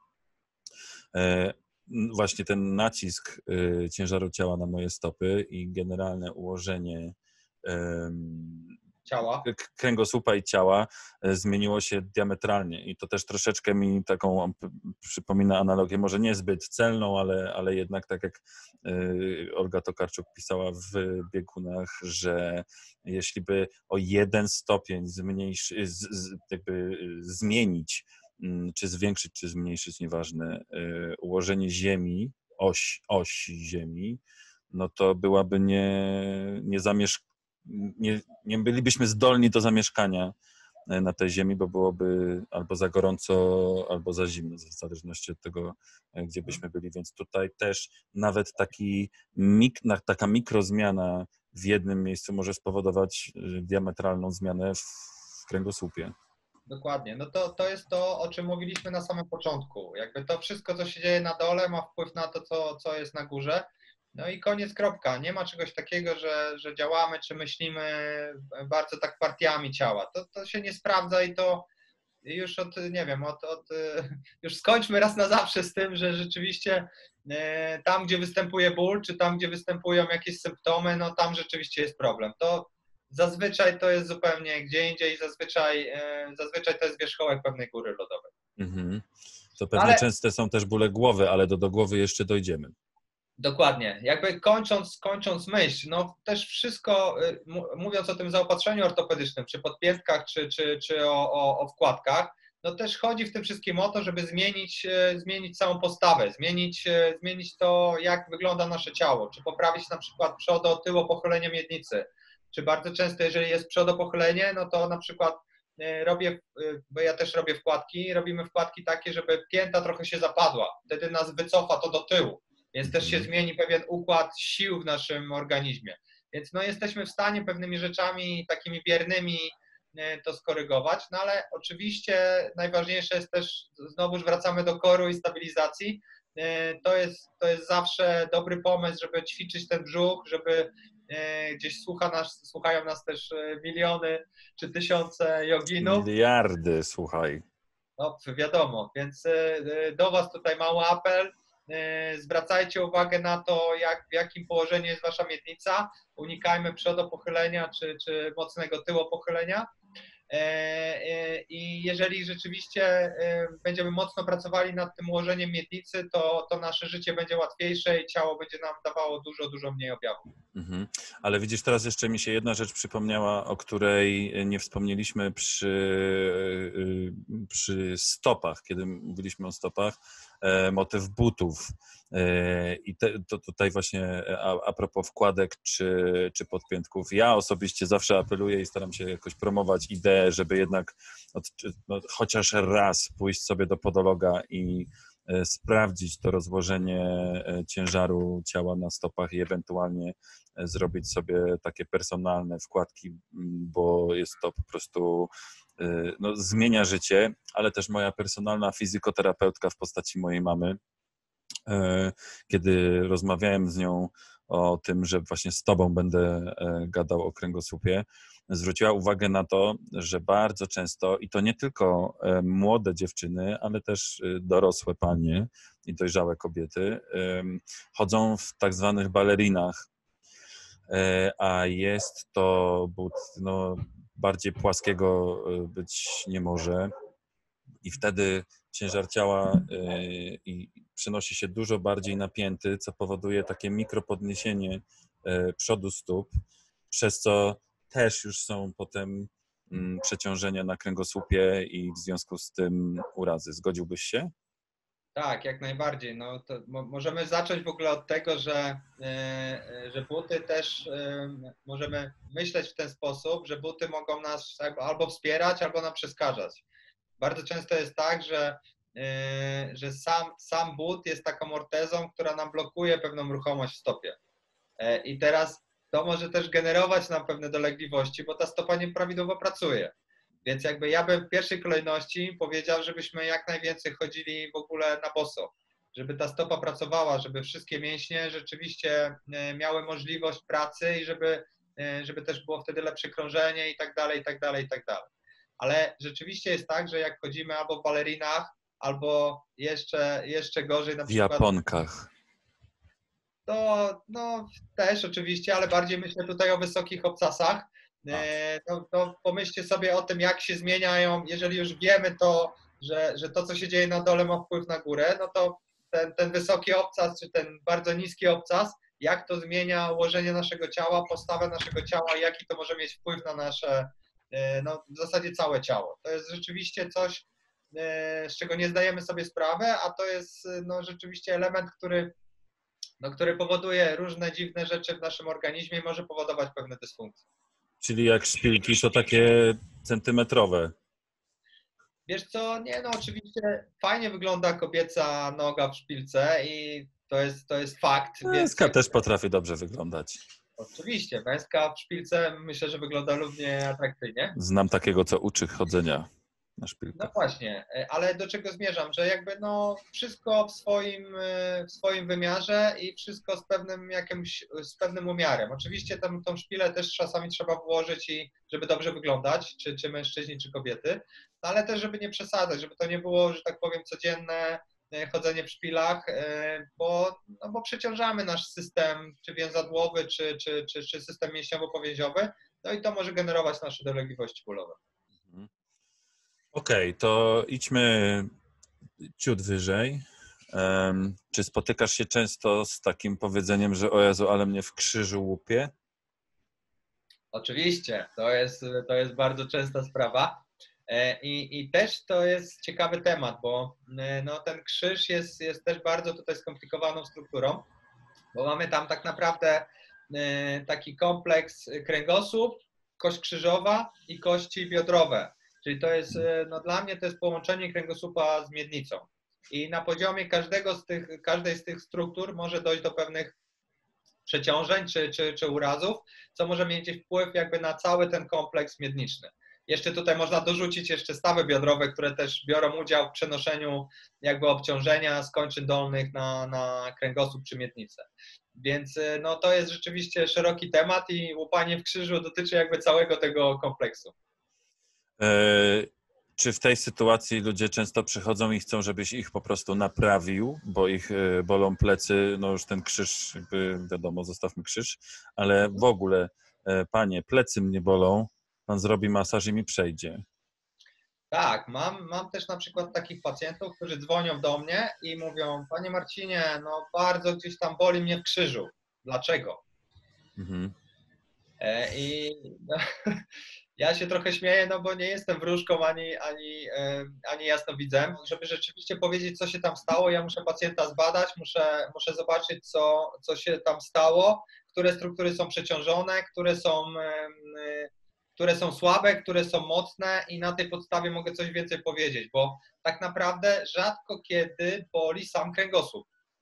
e, właśnie ten nacisk e, ciężaru ciała na moje stopy i generalne ułożenie e, ciała. kręgosłupa i ciała zmieniło się diametralnie i to też troszeczkę mi taką przypomina analogię, może niezbyt celną, ale, ale jednak tak jak Olga Tokarczuk pisała w biegunach, że jeśli by o jeden stopień zmniejszy, z, z, jakby zmienić, czy zwiększyć, czy zmniejszyć, nieważne, ułożenie Ziemi, oś, oś Ziemi, no to byłaby nie, nie zamieszkana Nie, nie bylibyśmy zdolni do zamieszkania na tej ziemi, bo byłoby albo za gorąco, albo za zimno, w zależności od tego, gdzie byśmy byli. Więc tutaj też nawet taki mik, taka mikrozmiana w jednym miejscu może spowodować diametralną zmianę w, w kręgosłupie. Dokładnie. No to, to jest to, o czym mówiliśmy na samym początku. Jakby to wszystko, co się dzieje na dole, ma wpływ na to, co, co jest na górze. No i koniec, kropka. Nie ma czegoś takiego, że, że działamy czy myślimy bardzo tak partiami ciała. To, to się nie sprawdza i to już od, nie wiem, od, od, już skończmy raz na zawsze z tym, że rzeczywiście tam, gdzie występuje ból, czy tam, gdzie występują jakieś symptomy, no tam rzeczywiście jest problem. To zazwyczaj to jest zupełnie gdzie indziej, zazwyczaj, zazwyczaj to jest wierzchołek pewnej góry lodowej. Mhm. To pewnie Ale... częste są też bóle głowy, ale do, do głowy jeszcze dojdziemy. Dokładnie. Jakby kończąc, kończąc myśl, no też wszystko, mówiąc o tym zaopatrzeniu ortopedycznym, czy podpiętkach, czy, czy, czy o, o, o wkładkach, no też chodzi w tym wszystkim o to, żeby zmienić, zmienić całą postawę, zmienić, zmienić to, jak wygląda nasze ciało, czy poprawić na przykład przodo, tyło pochylenie miednicy, czy bardzo często, jeżeli jest przodopochylenie, no to na przykład robię, bo ja też robię wkładki, robimy wkładki takie, żeby pięta trochę się zapadła, wtedy nas wycofa to do tyłu. Więc też się zmieni pewien układ sił w naszym organizmie. Więc no jesteśmy w stanie pewnymi rzeczami takimi biernymi to skorygować, no ale oczywiście najważniejsze jest też, znowuż wracamy do koru i stabilizacji, to jest, to jest zawsze dobry pomysł, żeby ćwiczyć ten brzuch, żeby gdzieś słucha nas, słuchają nas też miliony czy tysiące joginów. Miliardy, słuchaj. No wiadomo, więc do Was tutaj mały apel. Zwracajcie uwagę na to, jak, w jakim położeniu jest Wasza miednica. Unikajmy przodopochylenia czy, czy mocnego tyłopochylenia. I jeżeli rzeczywiście będziemy mocno pracowali nad tym ułożeniem miednicy, to, to nasze życie będzie łatwiejsze i ciało będzie nam dawało dużo, dużo mniej objawów. Mhm. Ale widzisz, teraz jeszcze mi się jedna rzecz przypomniała, o której nie wspomnieliśmy przy, przy stopach, kiedy mówiliśmy o stopach, motyw butów. I te, to tutaj właśnie a, a propos wkładek czy, czy podpiętków, ja osobiście zawsze apeluję i staram się jakoś promować ideę, żeby jednak od, no, chociaż raz pójść sobie do podologa i sprawdzić to rozłożenie ciężaru ciała na stopach i ewentualnie zrobić sobie takie personalne wkładki, bo jest to po prostu, no, zmienia życie, ale też moja personalna fizykoterapeutka w postaci mojej mamy, kiedy rozmawiałem z nią o tym, że właśnie z tobą będę gadał o kręgosłupie, zwróciła uwagę na to, że bardzo często, i to nie tylko młode dziewczyny, ale też dorosłe panie i dojrzałe kobiety, chodzą w tak zwanych balerinach, a jest to but, no, bardziej płaskiego być nie może i wtedy ciężar ciała i przenosi się dużo bardziej napięty, co powoduje takie mikropodniesienie przodu stóp, przez co też już są potem przeciążenia na kręgosłupie i w związku z tym urazy. Zgodziłbyś się? Tak, jak najbardziej. No to mo- możemy zacząć w ogóle od tego, że, yy, że buty też yy, możemy myśleć w ten sposób, że buty mogą nas albo wspierać, albo nam przeszkadzać. Bardzo często jest tak, że, yy, że sam, sam but jest taką ortezą, która nam blokuje pewną ruchomość w stopie. Yy, I teraz to może też generować nam pewne dolegliwości, bo ta stopa nieprawidłowo pracuje. Więc jakby ja bym w pierwszej kolejności powiedział, żebyśmy jak najwięcej chodzili w ogóle na boso, żeby ta stopa pracowała, żeby wszystkie mięśnie rzeczywiście miały możliwość pracy i żeby, żeby też było wtedy lepsze krążenie i tak dalej, i tak dalej, i tak dalej. Ale rzeczywiście jest tak, że jak chodzimy albo w balerinach, albo jeszcze, jeszcze gorzej na W przykład... japonkach. To no, też oczywiście, ale bardziej myślę tutaj o wysokich obcasach. To, to pomyślcie sobie o tym, jak się zmieniają, jeżeli już wiemy to, że, że to, co się dzieje na dole, ma wpływ na górę, no to ten, ten wysoki obcas, czy ten bardzo niski obcas, jak to zmienia ułożenie naszego ciała, postawę naszego ciała, jaki to może mieć wpływ na nasze, no w zasadzie całe ciało. To jest rzeczywiście coś, z czego nie zdajemy sobie sprawy, a to jest no, rzeczywiście element, który, no, który powoduje różne dziwne rzeczy w naszym organizmie i może powodować pewne dysfunkcje. Czyli jak szpilki, to takie centymetrowe. Wiesz co, nie no, oczywiście fajnie wygląda kobieca noga w szpilce i to jest, to jest fakt. Męska Więc też potrafi dobrze wyglądać. oczywiście, męska w szpilce myślę, że wygląda równie atrakcyjnie. Znam takiego, co uczy chodzenia na szpilkach. No właśnie, ale do czego zmierzam, że jakby no wszystko w swoim, w swoim wymiarze i wszystko z pewnym jakimś, z pewnym umiarem. Oczywiście tam, tą szpilę też czasami trzeba włożyć i żeby dobrze wyglądać, czy, czy mężczyźni, czy kobiety, no ale też żeby nie przesadzać, żeby to nie było, że tak powiem, codzienne chodzenie w szpilach, bo, no bo przeciążamy nasz system, czy więzadłowy, czy, czy, czy, czy system mięśniowo-powięziowy, no i to może generować nasze dolegliwości bólowe. Okej, okay, to idźmy ciut wyżej. Um, czy spotykasz się często z takim powiedzeniem, że o Jezu, ale mnie w krzyżu łupie? Oczywiście, to jest, to jest bardzo częsta sprawa i, i też to jest ciekawy temat, bo no, ten krzyż jest, jest też bardzo tutaj skomplikowaną strukturą, bo mamy tam tak naprawdę taki kompleks kręgosłup, kość krzyżowa i kości biodrowe. Czyli to jest, no dla mnie to jest połączenie kręgosłupa z miednicą. I na poziomie każdego z tych, każdej z tych struktur może dojść do pewnych przeciążeń czy, czy, czy urazów, co może mieć wpływ jakby na cały ten kompleks miedniczny. Jeszcze tutaj można dorzucić jeszcze stawy biodrowe, które też biorą udział w przenoszeniu jakby obciążenia z kończyn dolnych na, na kręgosłup czy miednicę. Więc no, to jest rzeczywiście szeroki temat i łupanie w krzyżu dotyczy jakby całego tego kompleksu. Czy w tej sytuacji ludzie często przychodzą i chcą, żebyś ich po prostu naprawił, bo ich bolą plecy, no już ten krzyż, jakby wiadomo, zostawmy krzyż, ale w ogóle, panie, plecy mnie bolą, pan zrobi masaż i mi przejdzie. Tak, mam, mam też na przykład takich pacjentów, którzy dzwonią do mnie i mówią, panie Marcinie, no bardzo gdzieś tam boli mnie w krzyżu. Dlaczego? Mhm. I no, ja się trochę śmieję, no bo nie jestem wróżką ani, ani, ani jasnowidzem. Żeby rzeczywiście powiedzieć, co się tam stało, ja muszę pacjenta zbadać, muszę, muszę zobaczyć, co, co się tam stało, które struktury są przeciążone, które są, które są słabe, które są mocne i na tej podstawie mogę coś więcej powiedzieć, bo tak naprawdę rzadko kiedy boli sam kręgosłup.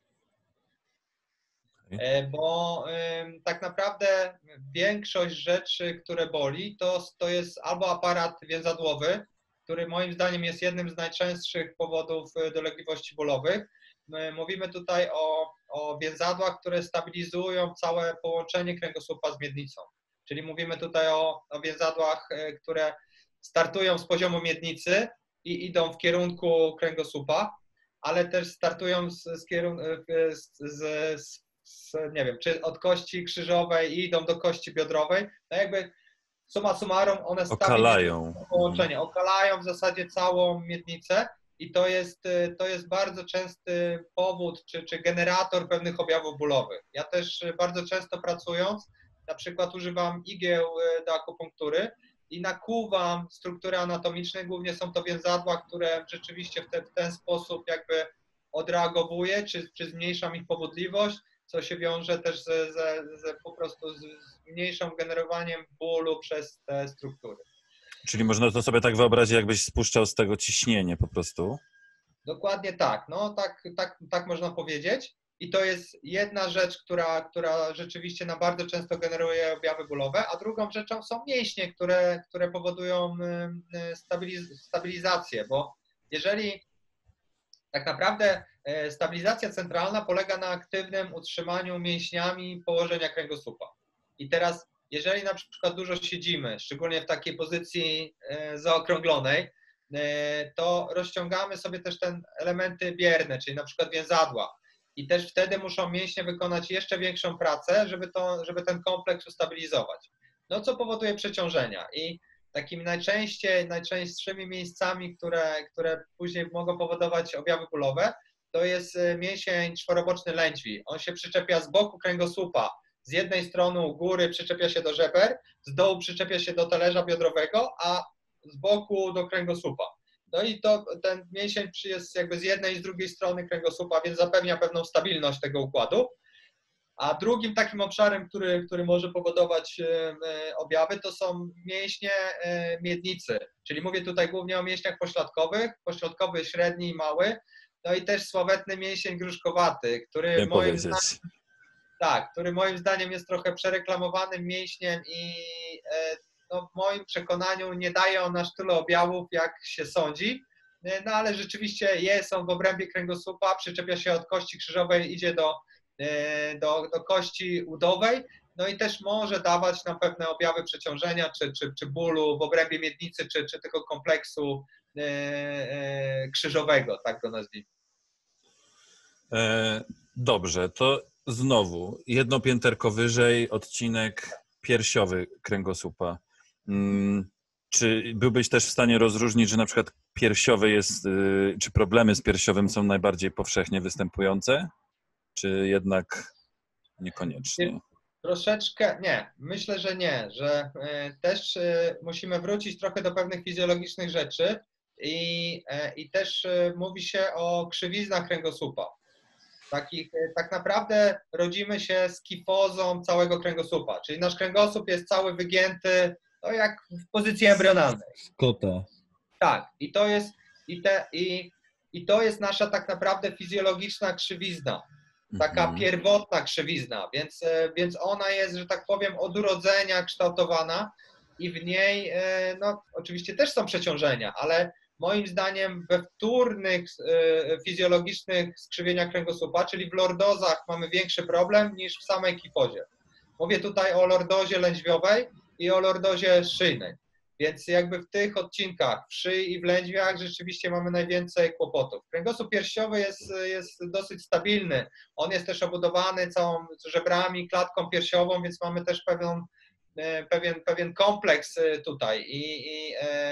Bo y, tak naprawdę większość rzeczy, które boli, to, to jest albo aparat więzadłowy, który moim zdaniem jest jednym z najczęstszych powodów dolegliwości bólowych. My mówimy tutaj o, o więzadłach, które stabilizują całe połączenie kręgosłupa z miednicą. Czyli mówimy tutaj o, o więzadłach, które startują z poziomu miednicy i idą w kierunku kręgosłupa, ale też startują z, z, kierun z, z, z Z, nie wiem, czy od kości krzyżowej i idą do kości biodrowej, no jakby summa summarum one okalają połączenie, okalają w zasadzie całą miednicę i to jest, to jest bardzo częsty powód, czy, czy generator pewnych objawów bólowych. Ja też bardzo często pracując, na przykład używam igieł do akupunktury i nakuwam struktury anatomiczne, głównie są to więzadła, które rzeczywiście w, te, w ten sposób jakby odreagowuję, czy, czy zmniejszam ich powodliwość, co się wiąże też z, z, z po prostu z, z mniejszym generowaniem bólu przez te struktury. Czyli można to sobie tak wyobrazić, jakbyś spuszczał z tego ciśnienie po prostu? Dokładnie tak, no tak, tak, tak można powiedzieć. I to jest jedna rzecz, która, która rzeczywiście na bardzo często generuje objawy bólowe, a drugą rzeczą są mięśnie, które, które powodują stabiliz- stabilizację, bo jeżeli tak naprawdę stabilizacja centralna polega na aktywnym utrzymaniu mięśniami położenia kręgosłupa. I teraz, jeżeli na przykład dużo siedzimy, szczególnie w takiej pozycji zaokrąglonej, to rozciągamy sobie też te elementy bierne, czyli na przykład więzadła. I też wtedy muszą mięśnie wykonać jeszcze większą pracę, żeby, to, żeby ten kompleks ustabilizować. No co powoduje przeciążenia. I takimi najczęściej, najczęstszymi miejscami, które, które później mogą powodować objawy bólowe, to jest mięsień czworoboczny lędźwi. On się przyczepia z boku kręgosłupa. Z jednej strony u góry przyczepia się do żeber, z dołu przyczepia się do talerza biodrowego, a z boku do kręgosłupa. No i to, ten mięsień jest jakby z jednej i z drugiej strony kręgosłupa, więc zapewnia pewną stabilność tego układu. A drugim takim obszarem, który, który może powodować objawy, to są mięśnie miednicy. Czyli mówię tutaj głównie o mięśniach pośladkowych, pośladkowy, średni i mały. No i też sławetny mięsień gruszkowaty, który Nie moim powiedzieć. zdaniem, tak, który moim zdaniem jest trochę przereklamowanym mięśniem i no, w moim przekonaniu nie daje on aż tyle objawów, jak się sądzi. No ale rzeczywiście jest on w obrębie kręgosłupa, przyczepia się od kości krzyżowej, idzie do, do, do kości udowej, no i też może dawać nam pewne objawy przeciążenia, czy, czy, czy bólu w obrębie miednicy, czy, czy tego kompleksu e, e, krzyżowego, tak go nazwijmy. E, dobrze, to znowu jedno pięterko wyżej, odcinek piersiowy kręgosłupa. Hmm. Czy byłbyś też w stanie rozróżnić, że na przykład piersiowy jest, czy problemy z piersiowym są najbardziej powszechnie występujące, czy jednak niekoniecznie? Troszeczkę nie, myślę, że nie, że też musimy wrócić trochę do pewnych fizjologicznych rzeczy i, i też mówi się o krzywiznach kręgosłupa. Takich, tak naprawdę rodzimy się z kifozą całego kręgosłupa, czyli nasz kręgosłup jest cały wygięty, to jak w pozycji embrionalnej. Kota. Tak, i to jest, i te, i, i to jest nasza tak naprawdę fizjologiczna krzywizna, taka Mhm. pierwotna krzywizna, więc, więc ona jest, że tak powiem, od urodzenia kształtowana i w niej, no oczywiście też są przeciążenia, ale moim zdaniem we wtórnych fizjologicznych skrzywieniach kręgosłupa, czyli w lordozach mamy większy problem niż w samej kifozie. Mówię tutaj o lordozie lędźwiowej i o lordozie szyjnej. Więc jakby w tych odcinkach, w szyi i w lędźwiach rzeczywiście mamy najwięcej kłopotów. Kręgosłup piersiowy jest, jest dosyć stabilny. On jest też obudowany całą żebrami, klatką piersiową, więc mamy też pewien, pewien, pewien kompleks tutaj. I, i,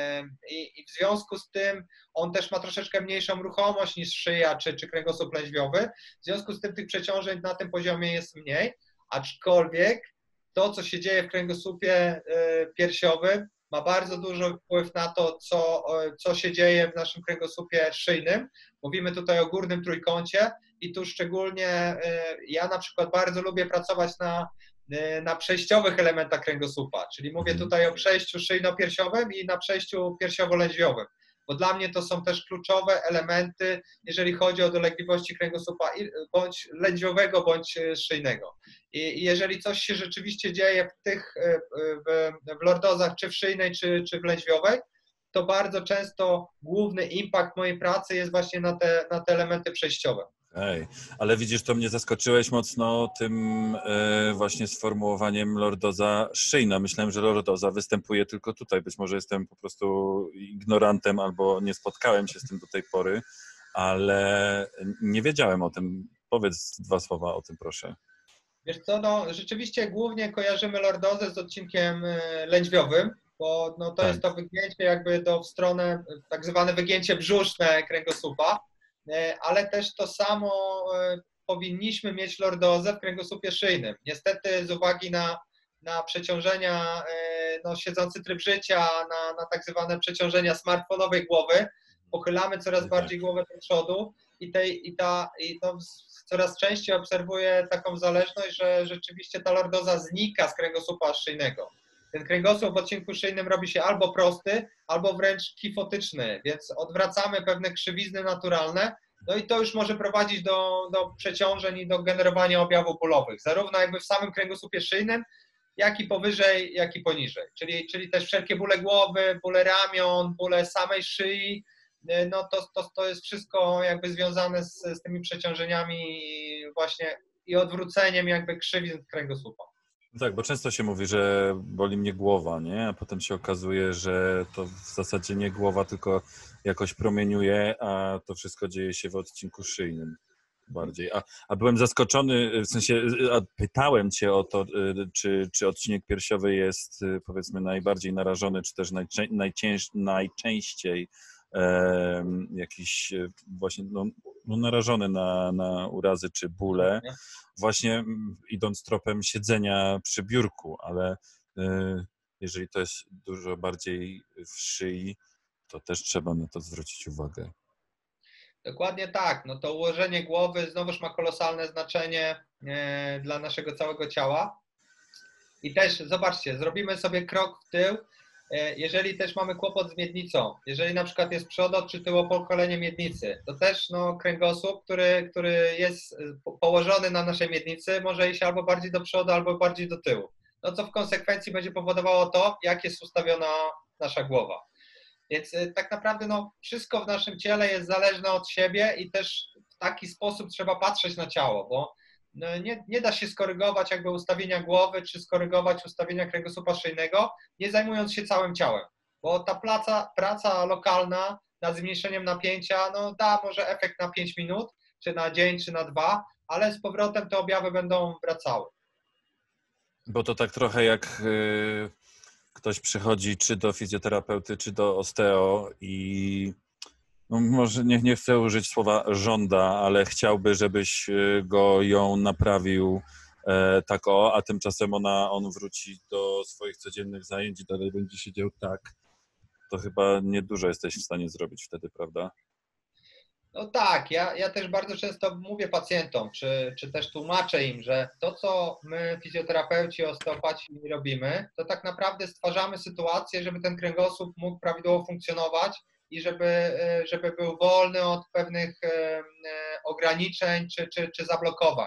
i, I w związku z tym on też ma troszeczkę mniejszą ruchomość niż szyja czy, czy kręgosłup lędźwiowy. W związku z tym tych przeciążeń na tym poziomie jest mniej, aczkolwiek to, co się dzieje w kręgosłupie piersiowym, ma bardzo duży wpływ na to, co, co się dzieje w naszym kręgosłupie szyjnym. Mówimy tutaj o górnym trójkącie i tu szczególnie ja na przykład bardzo lubię pracować na, na przejściowych elementach kręgosłupa, czyli mówię tutaj o przejściu szyjno-piersiowym i na przejściu piersiowo-lędźwiowym, bo dla mnie to są też kluczowe elementy, jeżeli chodzi o dolegliwości kręgosłupa bądź lędźwiowego, bądź szyjnego. I jeżeli coś się rzeczywiście dzieje w tych, w, w lordozach, czy w szyjnej, czy, czy w lędźwiowej, to bardzo często główny impact mojej pracy jest właśnie na te, na te elementy przejściowe. Ej, ale widzisz, to mnie zaskoczyłeś mocno tym e, właśnie sformułowaniem lordoza szyjna. Myślałem, że lordoza występuje tylko tutaj. Być może jestem po prostu ignorantem albo nie spotkałem się z tym do tej pory, ale nie wiedziałem o tym. Powiedz dwa słowa o tym, proszę. Wiesz co, no rzeczywiście głównie kojarzymy lordozę z odcinkiem lędźwiowym, bo no, to tak. jest to wygięcie jakby do w stronę, tak zwane wygięcie brzuszne kręgosłupa, ale też to samo powinniśmy mieć lordozę w kręgosłupie szyjnym. Niestety z uwagi na, na przeciążenia, no, siedzący tryb życia, na, na tak zwane przeciążenia smartfonowej głowy, pochylamy coraz tak. bardziej głowę do przodu i, tej, i, ta, i no, coraz częściej obserwuję taką zależność, że rzeczywiście ta lordoza znika z kręgosłupa szyjnego. Ten kręgosłup w odcinku szyjnym robi się albo prosty, albo wręcz kifotyczny, więc odwracamy pewne krzywizny naturalne, no i to już może prowadzić do, do przeciążeń i do generowania objawów bólowych, zarówno jakby w samym kręgosłupie szyjnym, jak i powyżej, jak i poniżej. Czyli, czyli też wszelkie bóle głowy, bóle ramion, bóle samej szyi, no to, to, to jest wszystko jakby związane z, z tymi przeciążeniami właśnie i odwróceniem jakby krzywizn kręgosłupa. Tak, bo często się mówi, że boli mnie głowa, nie? A potem się okazuje, że to w zasadzie nie głowa, tylko jakoś promieniuje, a to wszystko dzieje się w odcinku szyjnym bardziej. A, a byłem zaskoczony, w sensie a pytałem cię o to, czy, czy odcinek piersiowy jest powiedzmy najbardziej narażony, czy też najczę, najcięż, najczęściej e, jakiś właśnie no, no narażony na, na urazy czy bóle, właśnie idąc tropem siedzenia przy biurku, ale e, jeżeli to jest dużo bardziej w szyi, to też trzeba na to zwrócić uwagę. Dokładnie tak. No to ułożenie głowy znowuż ma kolosalne znaczenie e, dla naszego całego ciała. I też zobaczcie, zrobimy sobie krok w tył, e, jeżeli też mamy kłopot z miednicą, jeżeli na przykład jest przodo czy tyłopokolenie miednicy, to też no, kręgosłup, który, który jest położony na naszej miednicy, może iść albo bardziej do przodu, albo bardziej do tyłu. No co w konsekwencji będzie powodowało to, jak jest ustawiona nasza głowa. Więc y, tak naprawdę no, wszystko w naszym ciele jest zależne od siebie i też w taki sposób trzeba patrzeć na ciało, bo no, nie, nie da się skorygować jakby ustawienia głowy, czy skorygować ustawienia kręgosłupa szyjnego, nie zajmując się całym ciałem, bo ta praca, praca lokalna nad zmniejszeniem napięcia no, da może efekt na pięć minut, czy na dzień, czy na dwa, ale z powrotem te objawy będą wracały. Bo to tak trochę jak y, ktoś przychodzi czy do fizjoterapeuty, czy do osteo i no może nie, nie chcę użyć słowa żąda, ale chciałby, żebyś go ją naprawił e, tak o, a tymczasem ona, on wróci do swoich codziennych zajęć i dalej będzie siedział tak. To chyba niedużo jesteś w stanie zrobić wtedy, prawda? No tak, ja, ja też bardzo często mówię pacjentom, czy, czy też tłumaczę im, że to, co my fizjoterapeuci, osteopaci robimy, to tak naprawdę stwarzamy sytuację, żeby ten kręgosłup mógł prawidłowo funkcjonować i żeby, żeby był wolny od pewnych ograniczeń czy, czy, czy zablokowań.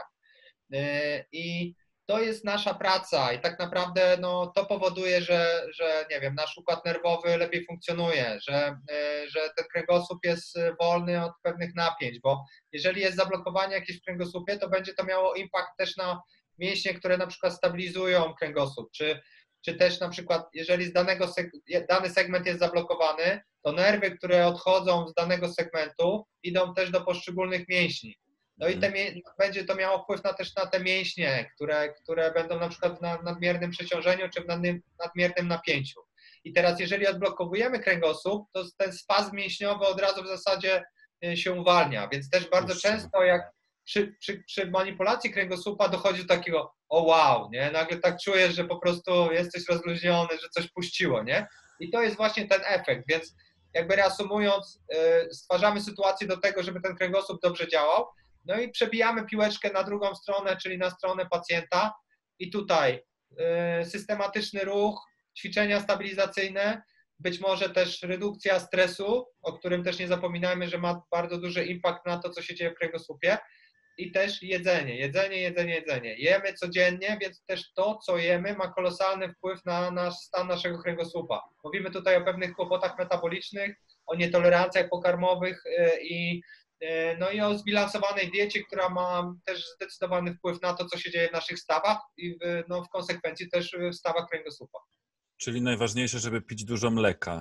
I to jest nasza praca i tak naprawdę no, to powoduje, że, że nie wiem, nasz układ nerwowy lepiej funkcjonuje, że, że ten kręgosłup jest wolny od pewnych napięć, bo jeżeli jest zablokowanie jakieś w kręgosłupie, to będzie to miało impact też na mięśnie, które na przykład stabilizują kręgosłup, czy, czy też na przykład jeżeli z danego seg- dany segment jest zablokowany, to nerwy, które odchodzą z danego segmentu, idą też do poszczególnych mięśni. No i te, będzie to miało wpływ na, też na te mięśnie, które, które będą na przykład w nadmiernym przeciążeniu czy w nadmiernym napięciu. I teraz jeżeli odblokowujemy kręgosłup, to ten spazm mięśniowy od razu w zasadzie się uwalnia, więc też bardzo często jak przy, przy, przy manipulacji kręgosłupa dochodzi do takiego o wow, nie? Nagle tak czujesz, że po prostu jesteś rozluźniony, że coś puściło, nie? I to jest właśnie ten efekt, więc jakby reasumując, stwarzamy sytuację do tego, żeby ten kręgosłup dobrze działał. No i przebijamy piłeczkę na drugą stronę, czyli na stronę pacjenta i tutaj y, systematyczny ruch, ćwiczenia stabilizacyjne, być może też redukcja stresu, o którym też nie zapominajmy, że ma bardzo duży impact na to, co się dzieje w kręgosłupie i też jedzenie, jedzenie, jedzenie, jedzenie. Jemy codziennie, więc też to, co jemy, ma kolosalny wpływ na nasz stan naszego kręgosłupa. Mówimy tutaj o pewnych kłopotach metabolicznych, o nietolerancjach pokarmowych y, i no i o zbilansowanej diecie, która ma też zdecydowany wpływ na to, co się dzieje w naszych stawach i w, no, w konsekwencji też w stawach kręgosłupa. Czyli najważniejsze, żeby pić dużo mleka.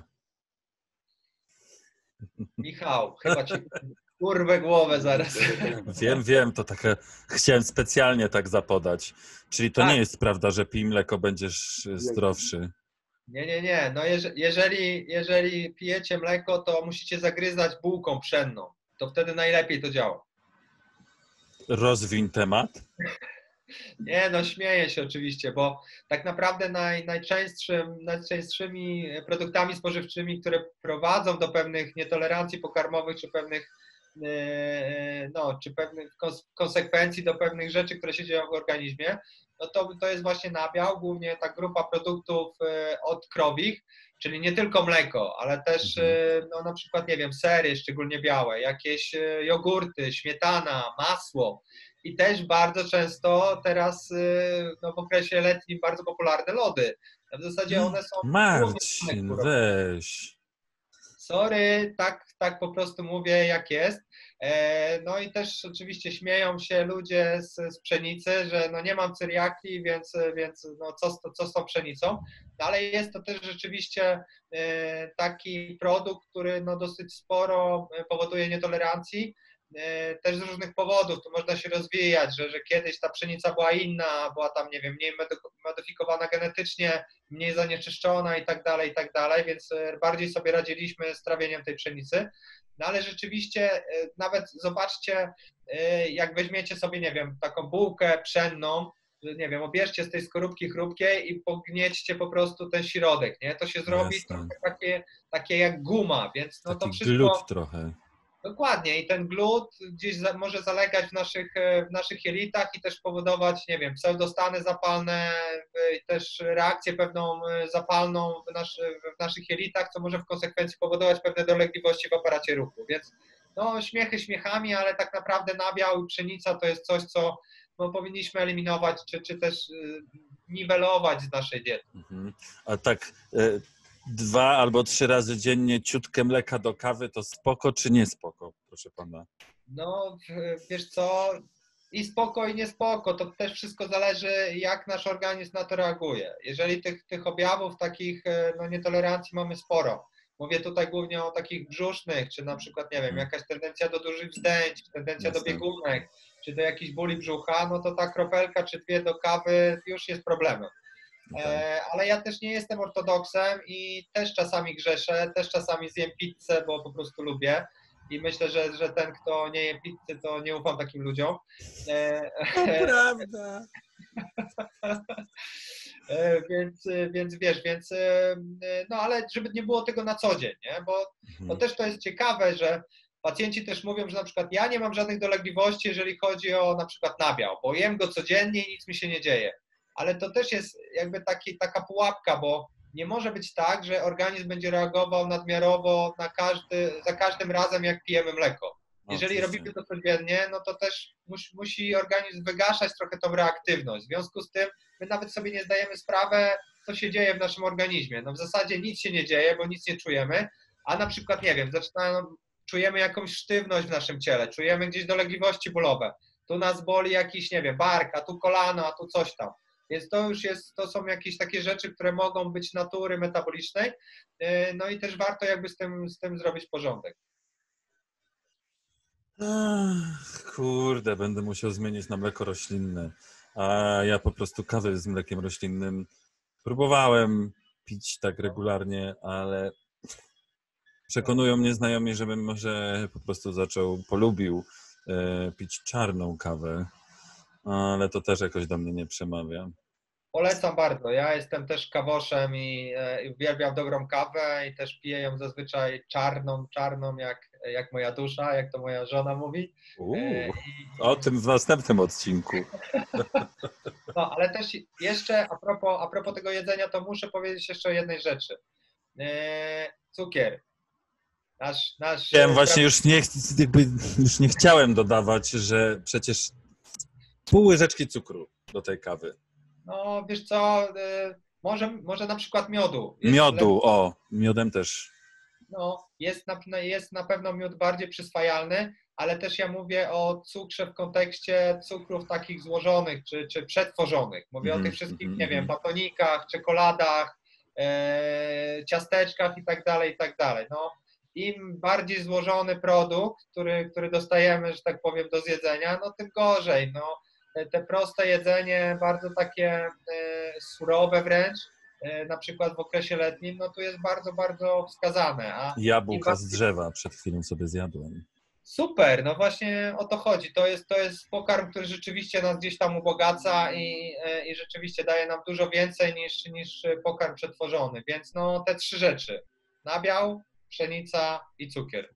Michał, chyba ci kurwę głowę zaraz. Wiem, wiem, to takie chciałem specjalnie tak zapodać. Czyli to tak. Nie jest prawda, że pij mleko, będziesz zdrowszy. Nie, nie, nie. No jeżeli, jeżeli pijecie mleko, to musicie zagryzać bułką pszenną. To wtedy najlepiej to działa. Rozwiń temat. Nie, no śmieję się oczywiście, bo tak naprawdę naj, najczęstszym, najczęstszymi produktami spożywczymi, które prowadzą do pewnych nietolerancji pokarmowych, czy pewnych, no, czy pewnych konsekwencji do pewnych rzeczy, które się dzieją w organizmie, no to, to jest właśnie nabiał, głównie ta grupa produktów odkrowich, czyli nie tylko mleko, ale też no, na przykład, nie wiem, sery, szczególnie białe, jakieś jogurty, śmietana, masło i też bardzo często teraz no, w okresie letnim bardzo popularne lody. W zasadzie one są... Marcin, weź. Sorry, tak, tak po prostu mówię, jak jest. No i też oczywiście śmieją się ludzie z, z pszenicy, że no nie mam celiakii, więc, więc no co, z, co z tą pszenicą. No ale jest to też rzeczywiście taki produkt, który no dosyć sporo powoduje nietolerancji, też z różnych powodów. Tu można się rozwijać, że, że kiedyś ta pszenica była inna, była tam, nie wiem, mniej modyfikowana genetycznie, mniej zanieczyszczona i tak dalej, i tak dalej, więc bardziej sobie radziliśmy z trawieniem tej pszenicy. No ale rzeczywiście nawet zobaczcie, jak weźmiecie sobie, nie wiem, taką bułkę pszenną, nie wiem, obierzcie z tej skorupki chrupkiej i pogniećcie po prostu ten środek, nie? To się zrobi trochę takie, takie jak guma, więc no taki to wszystko... glut trochę. Dokładnie i ten glut gdzieś za, może zalegać w naszych, w naszych jelitach i też powodować, nie wiem, pseudostany zapalne, też reakcję pewną zapalną w, nasz, w naszych jelitach, co może w konsekwencji powodować pewne dolegliwości w aparacie ruchu. Więc no śmiechy śmiechami, ale tak naprawdę nabiał i pszenica to jest coś, co no, powinniśmy eliminować, czy, czy też y, niwelować z naszej diety. Mhm. A tak y, dwa albo trzy razy dziennie ciutkę mleka do kawy to spoko czy nie spoko, proszę pana? No wiesz co, i spoko i nie spoko, to też wszystko zależy jak nasz organizm na to reaguje. Jeżeli tych, tych objawów takich no, nietolerancji mamy sporo, mówię tutaj głównie o takich brzusznych, czy na przykład, nie wiem, jakaś tendencja do dużych wzdęć, tendencja do biegunek, czy do jakichś bóli brzucha, no to ta kropelka czy dwie do kawy już jest problemem. E, ale ja też nie jestem ortodoksem i też czasami grzeszę, też czasami zjem pizzę, bo po prostu lubię i myślę, że, że ten, kto nie je pizzy, to nie ufam takim ludziom. E, To prawda. e, więc, więc wiesz, więc no ale żeby nie było tego na co dzień, nie? Bo, Mhm. bo też to jest ciekawe, że pacjenci też mówią, że na przykład ja nie mam żadnych dolegliwości, jeżeli chodzi o na przykład nabiał, bo jem go codziennie i nic mi się nie dzieje. Ale to też jest jakby taki, taka pułapka, bo nie może być tak, że organizm będzie reagował nadmiarowo na każdy, za każdym razem, jak pijemy mleko. Jeżeli Oczywiście. robimy to codziennie, no to też musi, musi organizm wygaszać trochę tą reaktywność. W związku z tym my nawet sobie nie zdajemy sprawy, co się dzieje w naszym organizmie. No w zasadzie nic się nie dzieje, bo nic nie czujemy, a na przykład, nie wiem, zaczynają, czujemy jakąś sztywność w naszym ciele, czujemy gdzieś dolegliwości bólowe. Tu nas boli jakiś, nie wiem, bark, a tu kolano, a tu coś tam. Więc to już jest, to są jakieś takie rzeczy, które mogą być natury metabolicznej, no i też warto jakby z tym, z tym zrobić porządek. Ach, kurde, będę musiał zmienić na mleko roślinne, a ja po prostu kawę z mlekiem roślinnym próbowałem pić tak regularnie, ale przekonują mnie znajomi, żebym może po prostu zaczął, polubił e, pić czarną kawę, ale to też jakoś do mnie nie przemawia. Polecam bardzo. Ja jestem też kawoszem i, e, i uwielbiam dobrą kawę i też piję ją zazwyczaj czarną, czarną jak, jak moja dusza, jak to moja żona mówi. Uuu, o tym w następnym odcinku. No, ale też jeszcze a propos, a propos tego jedzenia, to muszę powiedzieć jeszcze o jednej rzeczy. E, cukier. Nasz, nasz, Chciałem właśnie już nie, jakby już nie chciałem dodawać, że przecież pół łyżeczki cukru do tej kawy. No wiesz co, y, może, może na przykład miodu. Jest Miodu, lep- o, miodem też. No, jest na, jest na pewno miód bardziej przyswajalny, ale też ja mówię o cukrze w kontekście cukrów takich złożonych czy, czy przetworzonych. Mówię Mhm, o tych wszystkich, mhm, nie wiem, mhm. batonikach, czekoladach, e, ciasteczkach i tak dalej, i tak dalej. No, im bardziej złożony produkt, który, który dostajemy, że tak powiem, do zjedzenia, no tym gorzej. No, te, te proste jedzenie, bardzo takie e, surowe wręcz, e, na przykład w okresie letnim, no tu jest bardzo, bardzo wskazane. A Jabłka z drzewa przed chwilą sobie zjadłem. super, no właśnie o to chodzi. To jest, to jest pokarm, który rzeczywiście nas gdzieś tam ubogaca i, i rzeczywiście daje nam dużo więcej niż, niż pokarm przetworzony. Więc no te trzy rzeczy. Nabiał, pszenica i cukier.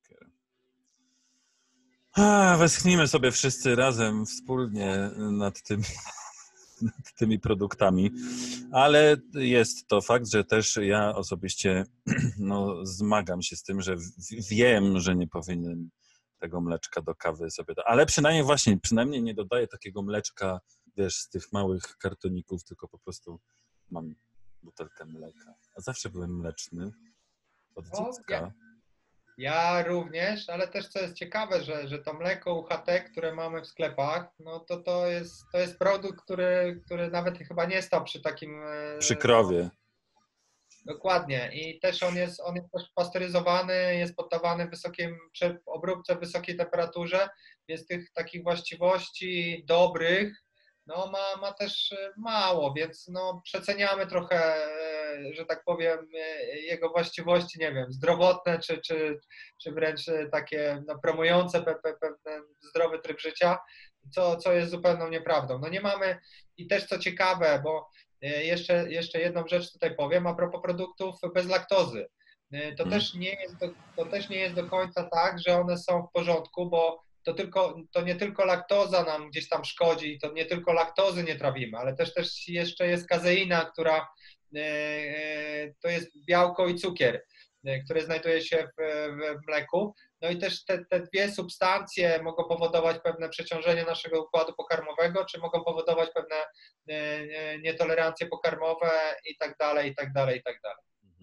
A, westchnijmy sobie wszyscy razem, wspólnie nad tymi, nad tymi produktami. Ale jest to fakt, że też ja osobiście no, zmagam się z tym, że w- wiem, że nie powinien tego mleczka do kawy sobie dać. Ale przynajmniej właśnie, przynajmniej nie dodaję takiego mleczka, wiesz, z tych małych kartoników, tylko po prostu mam butelkę mleka. A zawsze byłem mleczny od O, dziecka. ja- Ja również, ale też co jest ciekawe, że, że to mleko U H T, które mamy w sklepach, no to to jest, to jest produkt, który, który nawet chyba nie stał przy takim... e, Przy krowie. Dokładnie i też on jest, on jest też pasteryzowany, jest poddawany wysokim, przy obróbce w wysokiej temperaturze, więc tych takich właściwości dobrych no ma, ma też mało, więc no przeceniamy trochę, e, że tak powiem, e, jego właściwości, nie wiem, zdrowotne czy, czy, czy wręcz takie no, promujące pe, pe, pewien zdrowy tryb życia, co, co jest zupełną nieprawdą. No nie mamy i też co ciekawe, bo Jeszcze, jeszcze jedną rzecz tutaj powiem a propos produktów bez laktozy. to, Mhm. też nie jest do, to też nie jest do końca tak, że one są w porządku, bo to, tylko, to nie tylko laktoza nam gdzieś tam szkodzi, to nie tylko laktozy nie trawimy, ale też, też jeszcze jest kazeina, która e, e, to jest białko i cukier, e, które znajduje się w, w mleku. No i też te, te dwie substancje mogą powodować pewne przeciążenie naszego układu pokarmowego, czy mogą powodować pewne e, e, nietolerancje pokarmowe i tak dalej, i tak dalej, i tak dalej.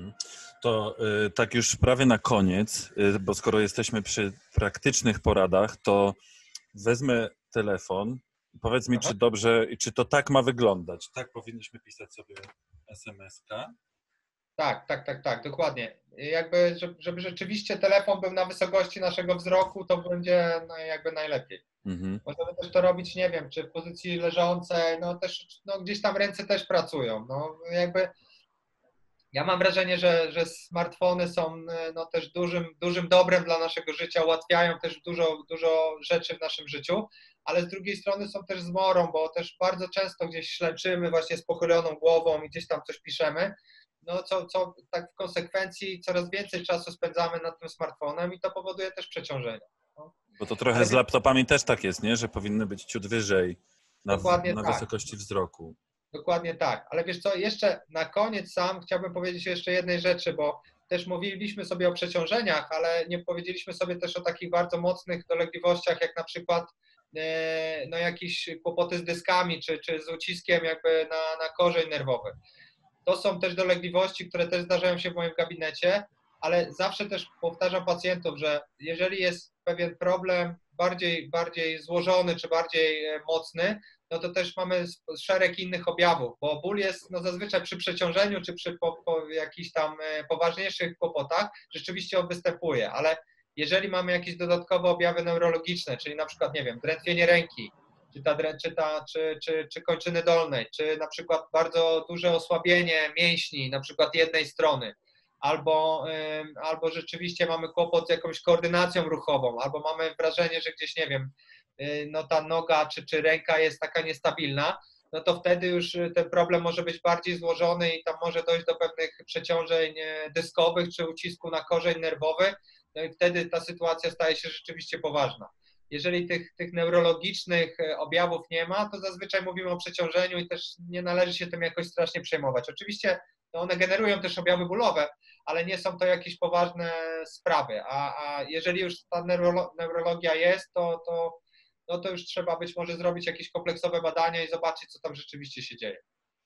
To y, tak już prawie na koniec, y, bo skoro jesteśmy przy praktycznych poradach, to wezmę telefon i powiedz mi, Aha. czy dobrze, czy to tak ma wyglądać. Tak powinniśmy pisać sobie es em es-ka. Tak, tak, tak, tak, dokładnie. Jakby, żeby, żeby rzeczywiście telefon był na wysokości naszego wzroku, to będzie no, jakby najlepiej. Mhm. Możemy też to robić, nie wiem, czy w pozycji leżącej, no też, no gdzieś tam ręce też pracują, no jakby ja mam wrażenie, że, że smartfony są no, też dużym, dużym dobrem dla naszego życia, ułatwiają też dużo, dużo rzeczy w naszym życiu, ale z drugiej strony są też zmorą, bo też bardzo często gdzieś śleczymy właśnie z pochyloną głową i gdzieś tam coś piszemy, no co, co tak w konsekwencji coraz więcej czasu spędzamy nad tym smartfonem i to powoduje też przeciążenie. No. Bo to trochę Ale z laptopami też tak jest, nie? Że powinny być ciut wyżej na, Dokładnie na tak. wysokości wzroku. Dokładnie tak, ale wiesz co, jeszcze na koniec sam chciałbym powiedzieć o jeszcze jednej rzeczy, bo też mówiliśmy sobie o przeciążeniach, ale nie powiedzieliśmy sobie też o takich bardzo mocnych dolegliwościach, jak na przykład e, no, jakieś kłopoty z dyskami, czy, czy z uciskiem jakby na, na korzeń nerwowy. To są też dolegliwości, które też zdarzają się w moim gabinecie, ale zawsze też powtarzam pacjentów, że jeżeli jest pewien problem bardziej, bardziej złożony czy bardziej mocny, no to też mamy szereg innych objawów, bo ból jest no zazwyczaj przy przeciążeniu czy przy po, po jakichś tam poważniejszych kłopotach, rzeczywiście on występuje, ale jeżeli mamy jakieś dodatkowe objawy neurologiczne, czyli na przykład, nie wiem, drętwienie ręki, czy, ta, czy, ta, czy, czy, czy kończyny dolnej, czy na przykład bardzo duże osłabienie mięśni, na przykład jednej strony, albo, albo rzeczywiście mamy kłopot z jakąś koordynacją ruchową, albo mamy wrażenie, że gdzieś, nie wiem, no ta noga czy, czy ręka jest taka niestabilna, no to wtedy już ten problem może być bardziej złożony i tam może dojść do pewnych przeciążeń dyskowych czy ucisku na korzeń nerwowy, no i wtedy ta sytuacja staje się rzeczywiście poważna. Jeżeli tych, tych neurologicznych objawów nie ma, to zazwyczaj mówimy o przeciążeniu i też nie należy się tym jakoś strasznie przejmować. Oczywiście no one generują też objawy bólowe, ale nie są to jakieś poważne sprawy, a, a jeżeli już ta neurolo, neurologia jest, to, to, no to już trzeba być może zrobić jakieś kompleksowe badania i zobaczyć, co tam rzeczywiście się dzieje.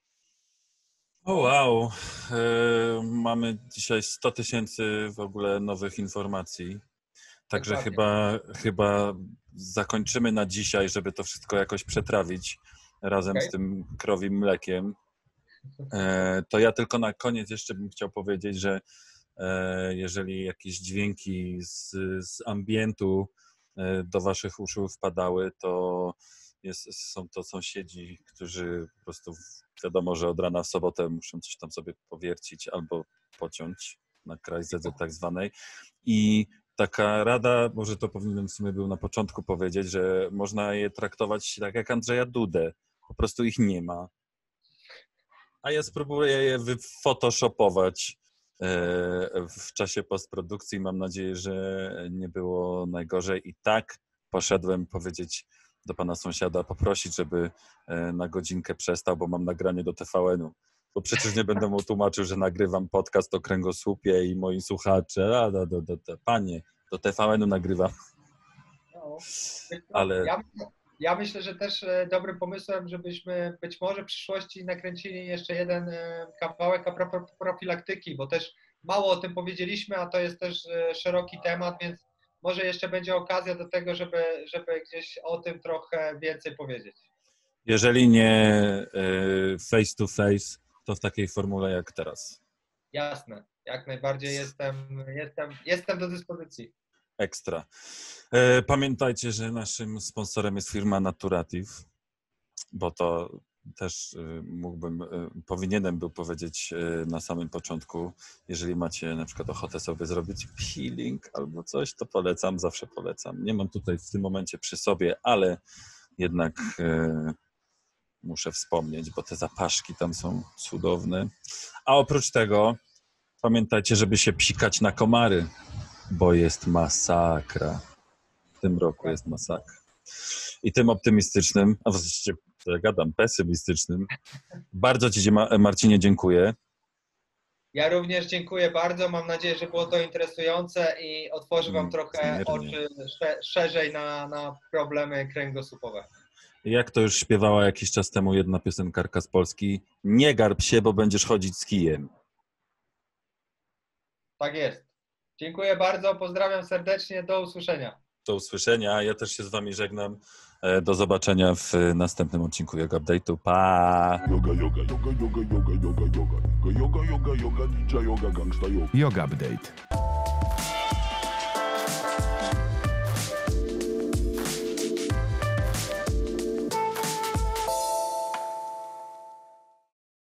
O wow, e, mamy dzisiaj sto tysięcy w ogóle nowych informacji. Także Dokładnie. chyba, chyba zakończymy na dzisiaj, żeby to wszystko jakoś przetrawić razem Okay. z tym krowim mlekiem. E, to ja tylko na koniec jeszcze bym chciał powiedzieć, że e, jeżeli jakieś dźwięki z, z ambientu e, do waszych uszu wpadały, to jest, są to sąsiedzi, którzy po prostu wiadomo, że od rana w sobotę muszą coś tam sobie powiercić albo pociąć na kraj zedzy tak zwanej. I taka rada, może to powinienem w sumie był na początku powiedzieć, że można je traktować tak jak Andrzeja Dudę. Po prostu ich nie ma. A ja spróbuję je wyphotoshopować w czasie postprodukcji. Mam nadzieję, że nie było najgorzej. I tak poszedłem powiedzieć do pana sąsiada, poprosić, żeby na godzinkę przestał, bo mam nagranie do T V N-u. Bo przecież nie będę mu tłumaczył, że nagrywam podcast o kręgosłupie i moi słuchacze. A, do, do, do, do, panie, do T V N-u nagrywam. No, Ale... ja, ja myślę, że też dobrym pomysłem, żebyśmy być może w przyszłości nakręcili jeszcze jeden kawałek a propos profilaktyki, bo też mało o tym powiedzieliśmy, a to jest też szeroki temat, więc może jeszcze będzie okazja do tego, żeby, żeby gdzieś o tym trochę więcej powiedzieć. Jeżeli nie face to face, to w takiej formule jak teraz. Jasne, jak najbardziej jestem, jestem, jestem do dyspozycji. Ekstra. Pamiętajcie, że naszym sponsorem jest firma Naturative, bo to też mógłbym, powinienem był powiedzieć na samym początku, jeżeli macie na przykład ochotę sobie zrobić peeling albo coś, to polecam, zawsze polecam. Nie mam tutaj w tym momencie przy sobie, ale jednak muszę wspomnieć, bo te zapaszki tam są cudowne. A oprócz tego Pamiętajcie, żeby się psikać na komary, bo jest masakra. W tym roku jest masakra. I tym optymistycznym, a właściwie ja gadam, pesymistycznym, bardzo Ci, Marcinie, dziękuję. Ja również dziękuję bardzo. Mam nadzieję, że było to interesujące i otworzy Wam trochę Zmiernie. oczy szerzej na, na problemy kręgosłupowe. Jak to już śpiewała jakiś czas temu jedna piosenkarka z Polski, nie garb się, bo będziesz chodzić z kijem. Tak jest. Dziękuję bardzo. Pozdrawiam serdecznie. Do usłyszenia. Do usłyszenia. Ja też się z Wami żegnam. Do zobaczenia w następnym odcinku Yoga Update'u. Pa! Yoga, yoga, yoga, yoga, yoga, yoga, yoga. Yoga, yoga, yoga, ninja yoga, gangsta yoga. Yoga Update.